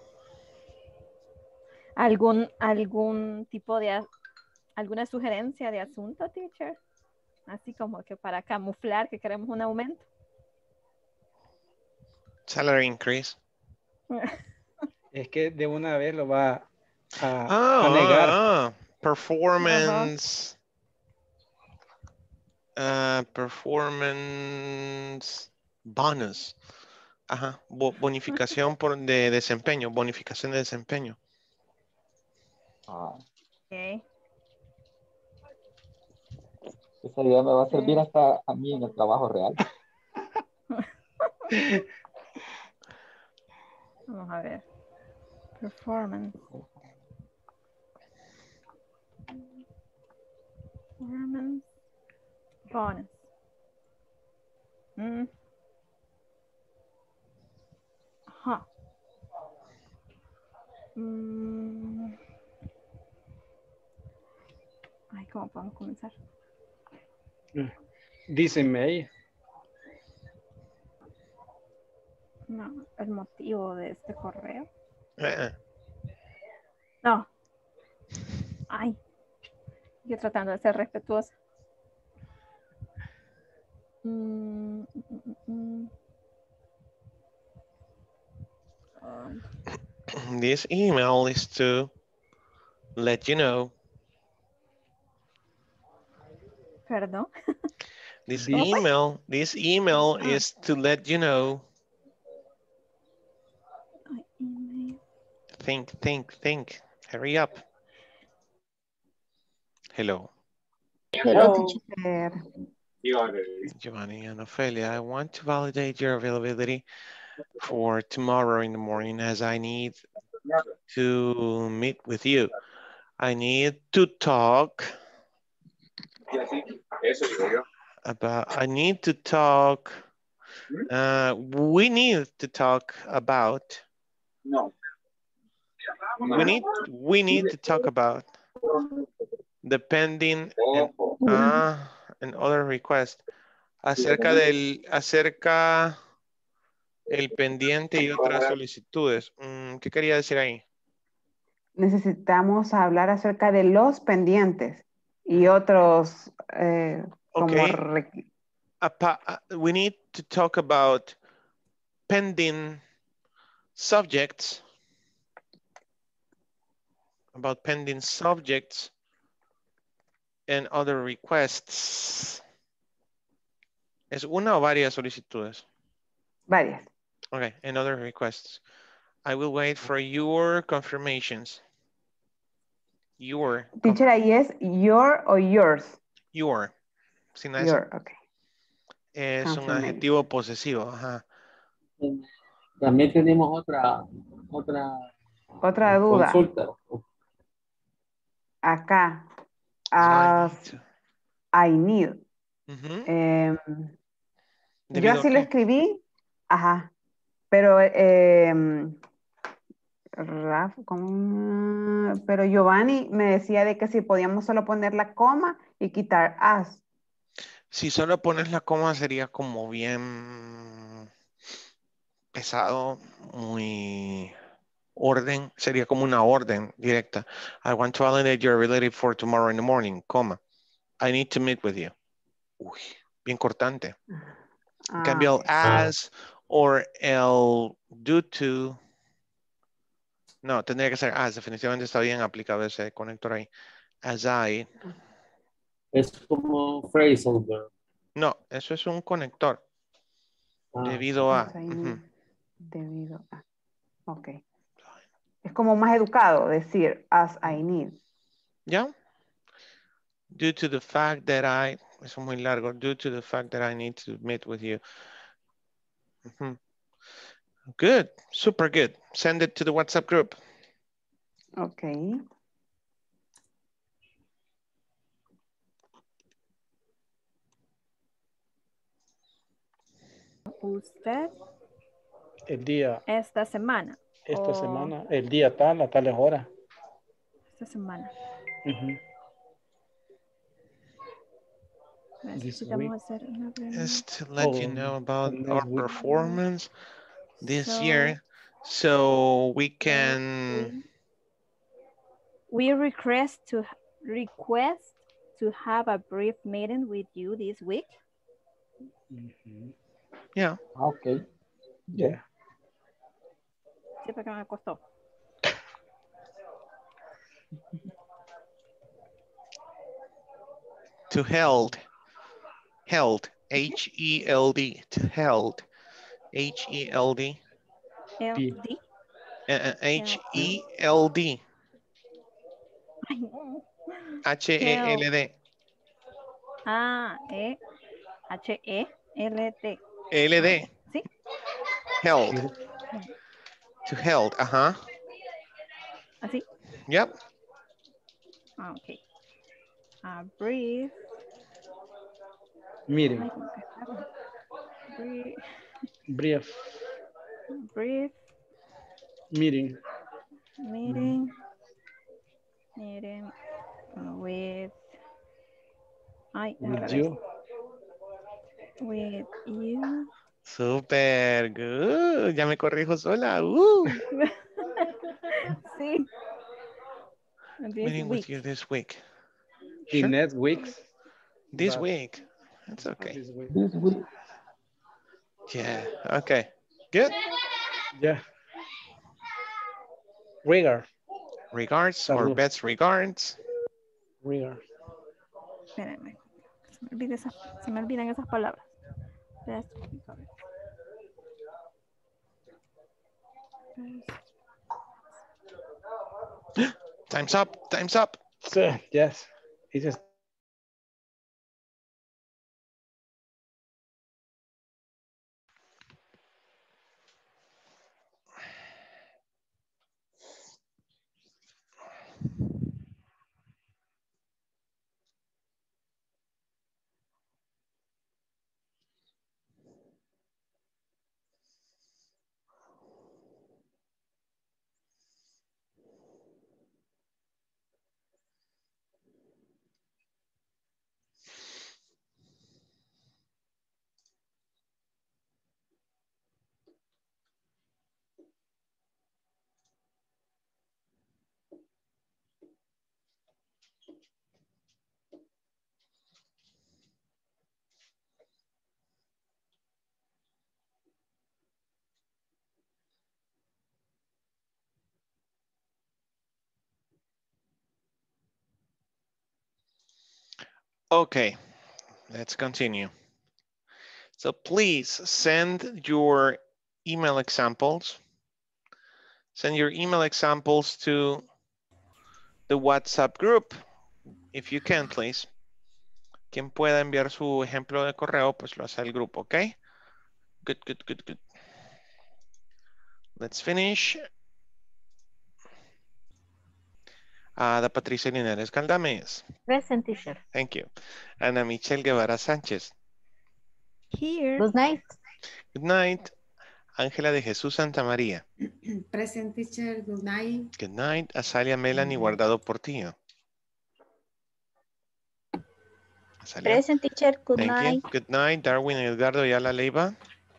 algún, algún tipo de, a- alguna sugerencia de asunto, teacher. Así como que para camuflar que queremos un aumento. Salary increase. Es que de una vez lo va a, Ah, a negar. ah, ah. Performance. Uh, performance bonus. Ajá, bo- bonificación por de desempeño, bonificación de desempeño. Ah, Okay. esa idea me va a servir hasta a mí en el trabajo real. Vamos a ver. Performance. Performance. Bonus. Mm. Ajá. Mm. Ay, ¿cómo podemos comenzar? Dice May. No, el motivo de este correo. Eh, No. Ay. Yo tratando de ser respetuosa. Mm, mm, mm, mm. Ay. This email is to let you know. Perdón. This ¿Cómo fue? email, this email Ah. is to let you know. Ay, email. Think, think, think. Hurry up. Hello. Hello, teacher. Giovanni and Ophelia, I want to validate your availability for tomorrow in the morning as I need to meet with you. I need to talk about, I need to talk, uh, we need to talk about, we need, we need to talk about the pending and, uh, and other requests. Acerca del, acerca el pendiente y otras solicitudes. Mm, ¿Qué quería decir ahí? Necesitamos hablar acerca de los pendientes y otros eh, como Okay. requ- Apa- uh, we need to talk about pending subjects, about pending subjects and other requests. ¿Es una o varias solicitudes? varias. Okay, and other requests. I will wait for your confirmations. Your. Teacher, ahí es your o yours. Your. Sin la S. Your, ok. Es un Confirmation. adjetivo posesivo. Ajá. También tenemos otra, otra Otra duda. consulta. Acá. I As I need. Ujú. Em, yo ¿Debido a así lo qué? escribí. Ajá. Pero em, Raf, ¿cómo? Pero Giovanni me decía de que si podíamos solo poner la coma y quitar as. Si solo pones la coma sería como bien pesado, muy orden, sería como una orden directa. I want to validate your ability for tomorrow in the morning, coma. I need to meet with you. Uy, bien cortante. En Ah, cambio, el ok. as or el due to. No, tendría que ser as. Definitivamente está bien aplicado ese conector ahí. As I. Es como phrasal verb. No, eso es un conector. Ah. Debido a. As I need. Ujú. Debido a. Ok. Es como más educado decir as I need. ¿Ya? Due to the fact that I, eso es muy largo, due to the fact that I need to meet with you. Mhm. Good, super good. Send it to the WhatsApp group. Ok. Usted El día, esta semana. esta o semana, el día tal, a tales horas. Esta semana. Ujú. Necesitamos hacer una reunión. Just to let you Oh, know about next our week. performance this So, year, so we can. We request to request to have a brief meeting with you this week. Ujú. Yeah. Okay. Yeah. Sí, porque me costó. To held, held, H E L D, to held, H E L D. L D. Uh, H E L D. H E L D. Ah, E, H E L D. L D. ¿Sí? Held. To held, ajá. ¿Así? Yep. Ah, ok. Uh, breathe. Meeting. Ay, ¿cómo que está? Breathe. Brief. Breathe. Meeting. Meeting. Meeting with. Ay, al With revés. you. With you. Super good. Ya me corrijo sola. Uh. Sí. This Meeting week. with you this week. The Sure. next weeks. This but- week. That's okay. This week. This week. Yeah. Okay. Good. Yeah. Regard. Regards or Salud. best regards. Regard. Espérenme. Se me, olvida esa- se me olvidan esas palabras. Best regard. Best- Time's up. Time's up. So, yes. It's just Okay. Let's continue. So please send your email examples. Send your email examples to the WhatsApp group, if you can, please. Quien pueda enviar su ejemplo de correo, pues lo hace el grupo, ¿ok? Good, good, good, good. Let's finish. Ada Patricia Linares Galdames. Present, teacher. Thank you. Ana Michelle Guevara Sánchez. Here. Good night. Good night. Ángela de Jesús Santa María. Present teacher, good night. Good night. Azalia Melanie Guardado Portillo. Azalia. Present teacher, good Thank night. you. Good night. Darwin Edgardo Ayala Leiva.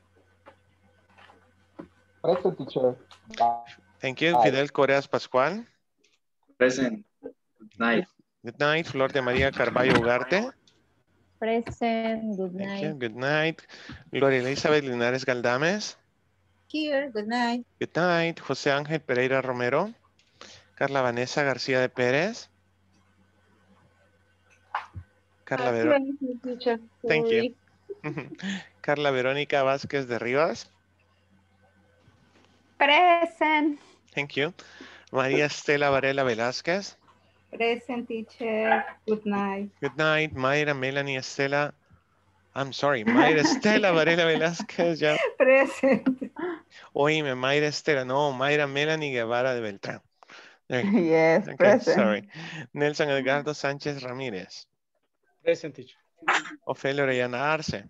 Present teacher. Bye. Thank you. Bye. Fidel Coreas Pascual. Present. Good night. Good night. Flor de María Carballo Ugarte. Present. Good Thank night. you. Good night. Gloria Elizabeth Linares Galdames. Here, good night. Good night. José Ángel Pereira Romero. Carla Vanessa García de Pérez. Carla Verónica. Teacher, Thank you. sorry. Carla Verónica Vázquez de Rivas. Present. Thank you. María Estela Varela Velázquez. Present teacher, good night. Good night. Mayra Melanie Estela. I'm sorry. Mayra Estela Varela Velázquez. Ya. Present. Oíme, Mayra Estela. No, Mayra Melanie Guevara de Beltrán. There you go. Yes, Okay, present. sorry. Nelson Edgardo Sánchez Ramírez. present, teacher. Ofelia Orellana Arce.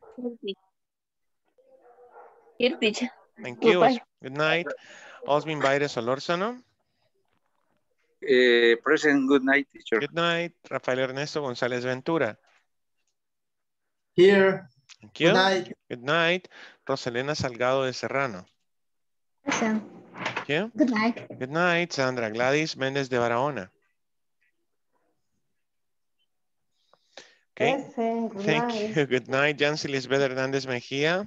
Here, teacher. Thank you. Goodbye. Good night. Osmin Baires Solórzano. Eh, present. Good night, teacher. Good night. Rafael Ernesto González Ventura. Here. Thank you. Good night. Good night. Roselena Salgado de Serrano. Present. Thank you. Good night. Good night. Sandra Gladys Méndez de Barahona. Okay. Present, good Thank night. you. Good night. Yancy Lisbeth Hernández Mejía.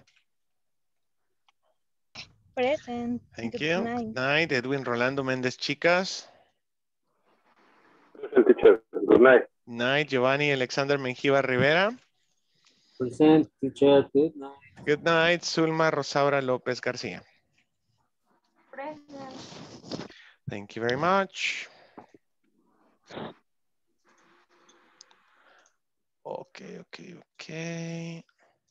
Present. Thank Good you. night. Good night. Edwin Rolando Méndez Chicas. Present, teacher. Good night. Good night. Giovanni Alexander Menjiva Rivera. Present, teacher, good night. Good night, Zulma Rosaura López García. Present. Thank you very much. Okay, okay, okay.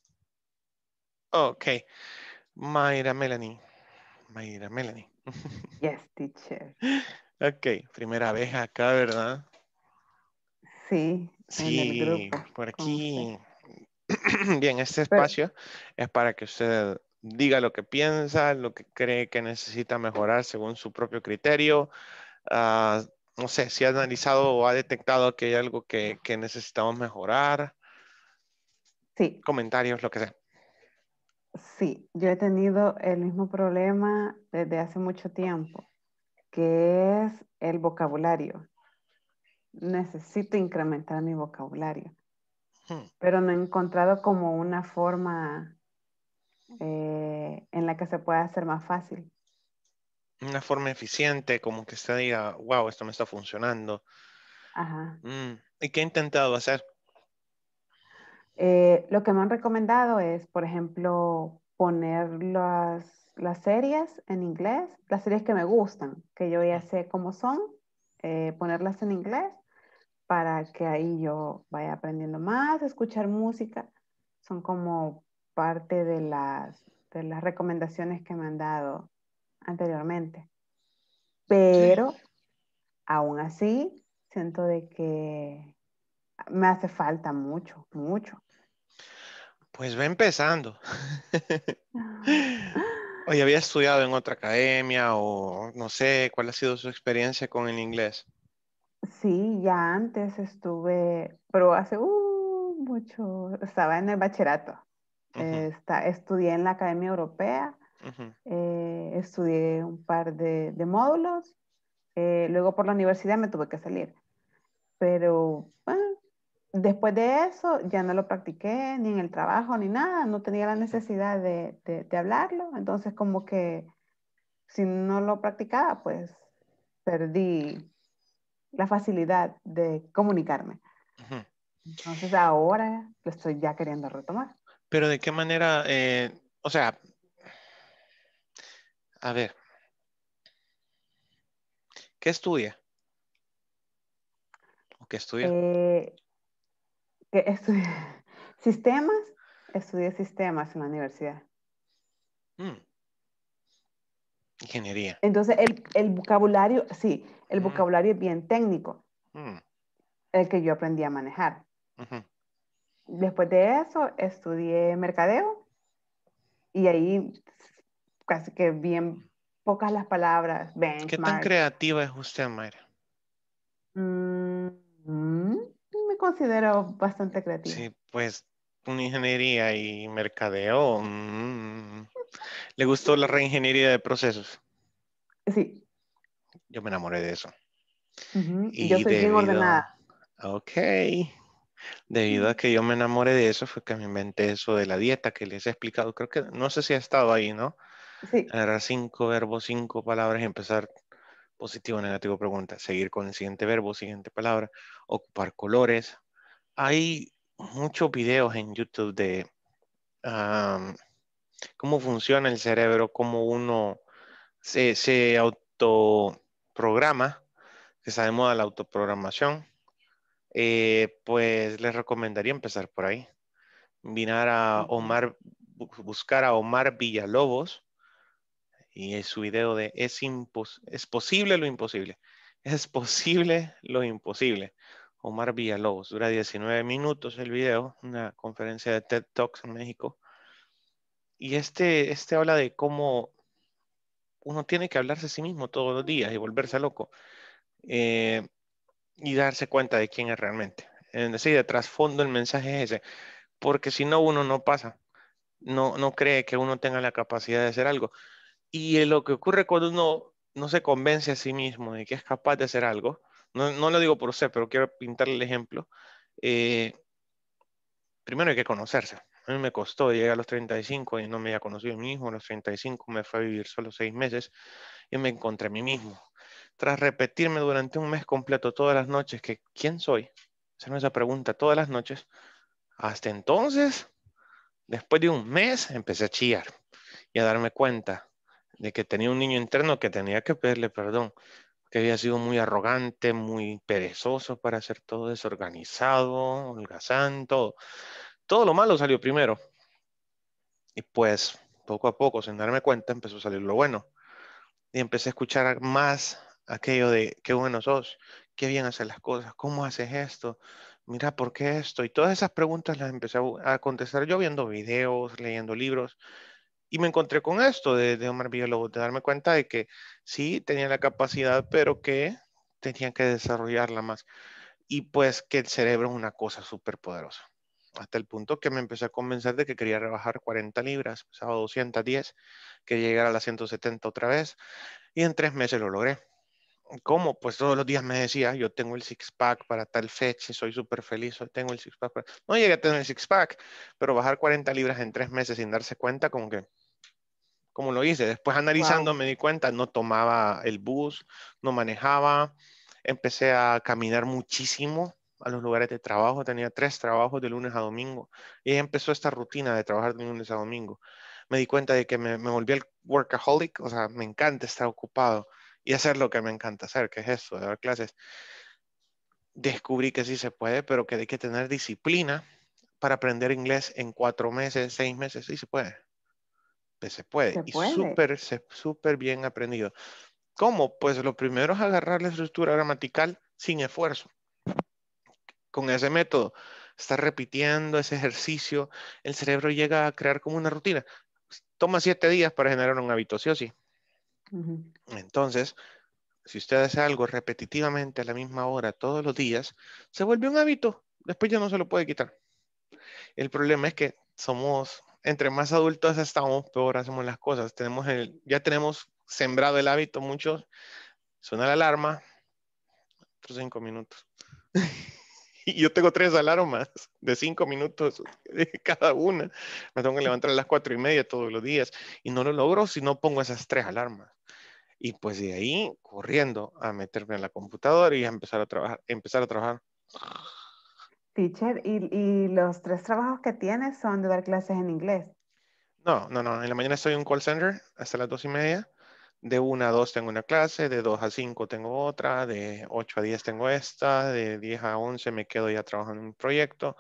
Okay. Mayra Melanie. Mayra Melanie. Yes, teacher. Ok, primera vez acá, ¿verdad? Sí, en el Sí, grupo. por con usted. aquí. Bien, este Pero, espacio es para que usted diga lo que piensa, lo que cree que necesita mejorar según su propio criterio. Ah, no sé, si ha analizado o ha detectado que hay algo que, que necesitamos mejorar. sí, Comentarios, lo que sea. sí, yo he tenido el mismo problema desde hace mucho tiempo, que es el vocabulario. Necesito incrementar mi vocabulario, Hmm. pero no he encontrado como una forma eh, en la que se pueda hacer más fácil. Una forma eficiente, como que usted diga, wow, esto me está funcionando. Ajá. Mm, ¿y qué ha intentado hacer? Eh, lo que me han recomendado es, por ejemplo, poner las, las series en inglés, las series que me gustan, que yo ya sé cómo son, eh, ponerlas en inglés para que ahí yo vaya aprendiendo más, escuchar música. Son como parte de las, de las recomendaciones que me han dado anteriormente. Pero aún así, siento de que me hace falta mucho, mucho. Pues va empezando. Oye, ¿había estudiado en otra academia o no sé cuál ha sido su experiencia con el inglés? Sí, ya antes estuve, pero hace uh, mucho, estaba en el bachillerato. Ujú, Eh, está- estudié en la Academia Europea, ujú. eh, estudié un par de, de módulos, eh, luego por la universidad me tuve que salir, pero bueno, después de eso ya no lo practiqué ni en el trabajo ni nada, no tenía la necesidad de, de- de hablarlo, entonces como que si no lo practicaba, pues perdí la facilidad de comunicarme. Ujú. Entonces ahora lo estoy ya queriendo retomar. Pero ¿de qué manera? eh, o sea, a ver, ¿qué estudia? ¿O qué estudia? Eh, que estudié sistemas, estudié sistemas en la universidad. Mm, ingeniería. Entonces el, el vocabulario, sí, el Mm, vocabulario es bien técnico, mm, el que yo aprendí a manejar. ujú. Después de eso estudié mercadeo y ahí casi que bien pocas las palabras, ¿Qué tan benchmark. creativa es usted, Mayra? Mm, mm, me considero bastante creativa. Sí, pues una ingeniería y mercadeo. mm, ¿Le gustó la reingeniería de procesos? Sí, Yo me enamoré de eso. ujú, yo Y soy bien debido, ordenada. ok, debido a que yo me enamoré de eso, fue que me inventé eso de la dieta que les he explicado. Creo que, no sé si ha estado ahí, ¿no? Sí, Agarrar cinco verbos, cinco palabras y empezar positivo, negativo, pregunta. Seguir con el siguiente verbo, siguiente palabra. Ocupar colores. Hay muchos videos en YouTube de am, cómo funciona el cerebro, cómo uno se, se autoprograma, que está de moda la autoprogramación. Eh, pues les recomendaría empezar por ahí. Mirar a ujú, Omar, bu- buscar a Omar Villalobos y es su video de es, impos- es posible lo imposible. Es posible lo imposible. Omar Villalobos, dura diecinueve minutos el video, una conferencia de TED Talks en México. Y este, este habla de cómo uno tiene que hablarse a sí mismo todos los días y volverse loco eh, y darse cuenta de quién es realmente. Es decir, de trasfondo el mensaje es ese, porque si no uno no pasa, no, no cree que uno tenga la capacidad de hacer algo. Y eh, lo que ocurre cuando uno no se convence a sí mismo de que es capaz de hacer algo, no, no lo digo por usted, pero quiero pintarle el ejemplo, eh, primero hay que conocerse. A mí me costó llegar a los treinta y cinco y no me había conocido a mí mismo. A los treinta y cinco me fue a vivir solo seis meses y me encontré a mí mismo. Tras repetirme durante un mes completo todas las noches que ¿quién soy? Hacerme esa pregunta todas las noches. Hasta entonces Después de un mes empecé a chillar y a darme cuenta de que tenía un niño interno que tenía que pedirle perdón, que había sido muy arrogante, muy perezoso para hacer todo, desorganizado, holgazán, todo. Todo lo malo salió primero. Y pues poco a poco, sin darme cuenta, empezó a salir lo bueno. Y empecé a escuchar más aquello de qué bueno sos, qué bien hacer las cosas, cómo haces esto, mira por qué esto. Y todas esas preguntas las empecé a, a contestar yo viendo videos, leyendo libros. Y me encontré con esto de, de Omar Villalobos, de darme cuenta de que sí tenía la capacidad, pero que tenía que desarrollarla más. Y pues que el cerebro es una cosa súper poderosa. Hasta el punto que me empecé a convencer de que quería rebajar cuarenta libras, pesaba doscientas diez, que llegara a las ciento setenta otra vez. Y en tres meses lo logré. ¿Cómo? Pues todos los días me decía, yo tengo el six-pack para tal fecha, soy súper feliz, hoy tengo el six-pack. Para... No llegué a tener el six-pack, pero bajar cuarenta libras en tres meses sin darse cuenta, como que, como lo hice. Después analizando Wow. me di cuenta, no tomaba el bus, no manejaba, empecé a caminar muchísimo a los lugares de trabajo, tenía tres trabajos de lunes a domingo, y ahí empezó esta rutina de trabajar de lunes a domingo. Me di cuenta de que me, me volví el workaholic, o sea, me encanta estar ocupado y hacer lo que me encanta hacer, que es eso, de dar clases. Descubrí que sí se puede, pero que hay que tener disciplina para aprender inglés en cuatro meses, seis meses, sí se puede. Pues se puede, Se y puede. súper, se- súper bien aprendido. ¿Cómo? Pues lo primero es agarrar la estructura gramatical sin esfuerzo. Con ese método, estar repitiendo ese ejercicio, el cerebro llega a crear como una rutina. Toma siete días para generar un hábito, sí o sí. Ujú. Entonces, si usted hace algo repetitivamente a la misma hora todos los días, se vuelve un hábito. Después ya no se lo puede quitar. El problema es que somos, entre más adultos estamos, peor hacemos las cosas. Tenemos el, ya tenemos sembrado el hábito muchos. Suena la alarma, otros cinco minutos. Y yo tengo tres alarmas de cinco minutos cada una. Me tengo que levantar a las cuatro y media todos los días. Y no lo logro si no pongo esas tres alarmas. Y pues de ahí, corriendo a meterme en la computadora y a empezar a trabajar. Empezar a trabajar. Teacher, ¿y, y los tres trabajos que tienes son de dar clases en inglés? No, no, no. En la mañana estoy en un call center hasta las dos y media. De una a dos tengo una clase, de dos a cinco tengo otra, de ocho a diez tengo esta, de diez a once me quedo ya trabajando en un proyecto.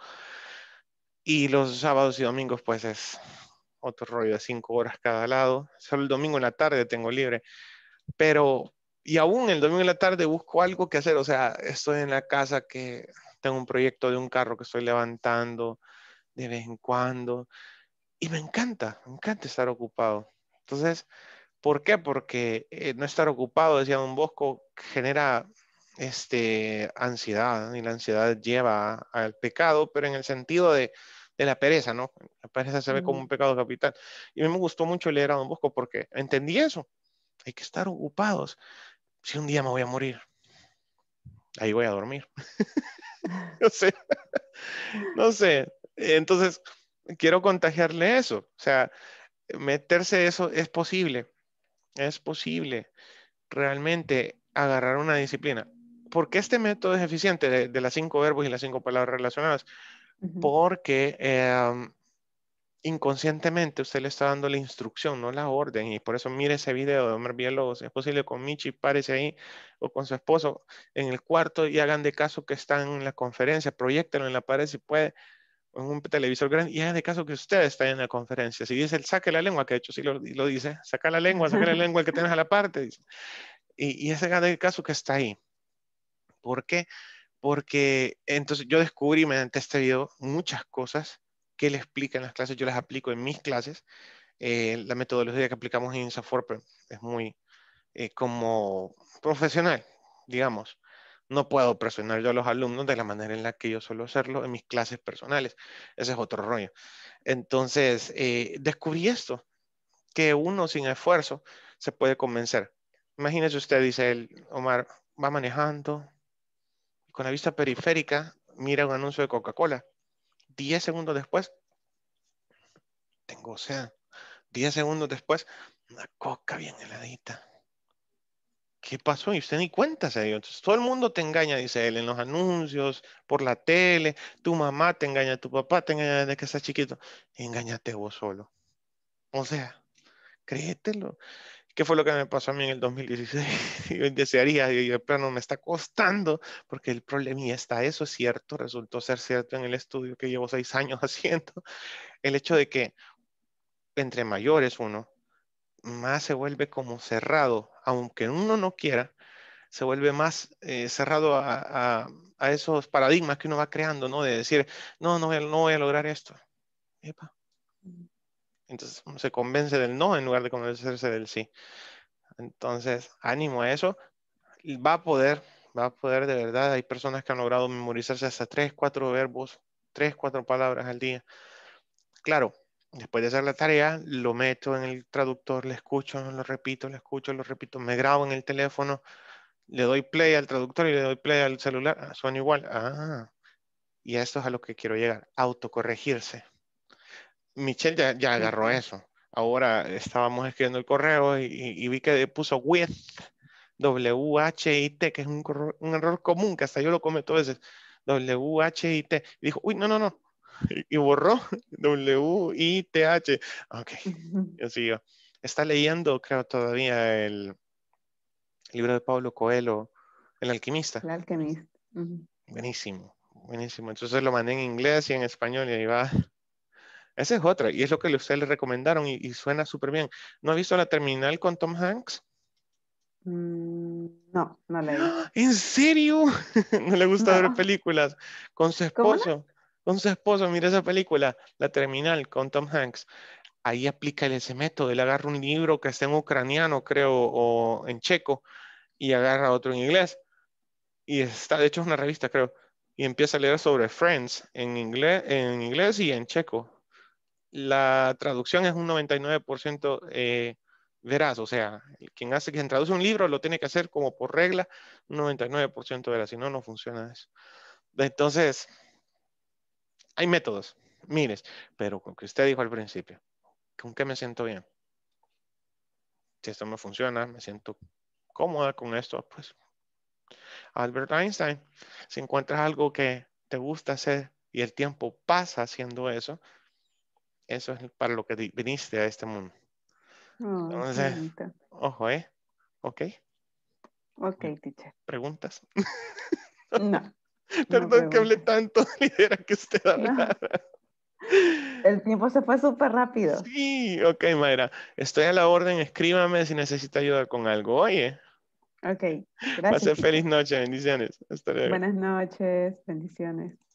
Y los sábados y domingos pues es otro rollo de cinco horas cada lado. Solo el domingo en la tarde tengo libre. Pero, y aún el domingo en la tarde busco algo que hacer. O sea, estoy en la casa que tengo un proyecto de un carro que estoy levantando de vez en cuando. Y me encanta, me encanta estar ocupado. Entonces, ¿por qué? Porque eh, no estar ocupado, decía Don Bosco, genera este, ansiedad, ¿no? Y la ansiedad lleva al pecado, pero en el sentido de, de la pereza, ¿no? La pereza se ve como un pecado capital. Y a mí me gustó mucho leer a Don Bosco porque entendí eso. Hay que estar ocupados. Si un día me voy a morir, ahí voy a dormir. No sé, no sé. Entonces, quiero contagiarle eso. O sea, meterse eso es posible. Es posible realmente agarrar una disciplina. ¿Por qué este método es eficiente de, de las cinco verbos y las cinco palabras relacionadas? Ujú. Porque eh, inconscientemente usted le está dando la instrucción, no la orden. Y por eso mire ese video de Omar Villalobos. Es posible con Michi, párese ahí o con su esposo en el cuarto y hagan de caso que están en la conferencia, proyectenlo en la pared si puede, o en un televisor grande y hagan de caso que usted está en la conferencia. Si dice el saque la lengua, que de hecho sí lo, lo dice, saca la lengua, saca la lengua el que tienes a la parte, dice. Y, y ese haga de caso que está ahí. ¿Por qué? Porque entonces yo descubrí mediante este video muchas cosas que le explican en las clases, yo las aplico en mis clases. Eh, la metodología que aplicamos en INSAFORP es muy eh, como profesional, digamos. No puedo presionar yo a los alumnos de la manera en la que yo suelo hacerlo en mis clases personales. Ese es otro rollo. Entonces, eh, descubrí esto, que uno sin esfuerzo se puede convencer. Imagínese usted, dice el Omar, va manejando, con la vista periférica, mira un anuncio de Coca-Cola. Diez segundos después, tengo sed. Diez segundos después, una coca bien heladita. ¿qué pasó? Y usted ni cuenta se dio. Entonces, todo el mundo te engaña, dice él, en los anuncios, por la tele, tu mamá te engaña, tu papá te engaña desde que estás chiquito. Engáñate vos solo. O sea, créetelo. ¿Qué fue lo que me pasó a mí en el dos mil dieciséis? Yo desearía, y de plano me está costando, porque el problemilla está, eso es cierto, resultó ser cierto en el estudio que llevo seis años haciendo, el hecho de que entre mayores uno, más se vuelve como cerrado, aunque uno no quiera, se vuelve más eh, cerrado a, a, a esos paradigmas que uno va creando, ¿no? De decir, no, no voy a, no voy a lograr esto. Epa. Entonces uno se convence del no en lugar de convencerse del sí. Entonces, ánimo a eso. Va a poder, va a poder de verdad. Hay personas que han logrado memorizarse hasta tres, cuatro verbos, tres, cuatro palabras al día. Claro, después de hacer la tarea, lo meto en el traductor, le escucho, lo repito, le escucho, lo repito, me grabo en el teléfono, le doy play al traductor y le doy play al celular. Ah, suena igual. Ah, y a esto es a lo que quiero llegar, autocorregirse. Michelle ya, ya agarró eso. Ahora estábamos escribiendo el correo y, y vi que puso with, W H I T, que es un, un error común, que hasta yo lo cometo a veces. W H I T. Y dijo, uy, no, no, no. Y, y borró W I T H. Ok, yo sigo. Está leyendo, creo, todavía el libro de Pablo Coelho, El Alquimista. El Alquimista. Uh-huh. Buenísimo, buenísimo. Entonces lo mandé en inglés y en español y ahí va. Esa es otra, y es lo que ustedes le recomendaron y, y suena súper bien. ¿No ha visto La Terminal con Tom Hanks? Mm, no, no la he visto. ¿En serio? ¿No le gusta No. ver películas? Con su esposo, no? Con su esposo, mira esa película, La Terminal con Tom Hanks. Ahí aplica ese método, él agarra un libro que está en ucraniano, creo, o en checo, y agarra otro en inglés. Y está, de hecho es una revista, creo, y empieza a leer sobre Friends en inglés, en inglés y en checo. La traducción es un noventa y nueve por ciento eh, veraz, o sea, quien hace, quien traduce un libro lo tiene que hacer como por regla, un noventa y nueve por ciento veraz, si no, no funciona eso. Entonces, hay métodos, mires, pero con que usted dijo al principio, ¿con qué me siento bien? Si esto me funciona, me siento cómoda con esto, pues Albert Einstein, si encuentras algo que te gusta hacer y el tiempo pasa haciendo eso, eso es para lo que viniste a este mundo. Oh, Entonces, ojo, ¿eh? ¿Ok? Ok, teacher. ¿Preguntas? No. Perdón no que hablé tanto, lidera que usted hablara. No. El tiempo se fue súper rápido. Sí, ok, Mayra. Estoy a la orden, escríbame si necesita ayuda con algo. Oye. Ok, gracias. Pase feliz noche, bendiciones. Hasta luego. Buenas noches, bendiciones.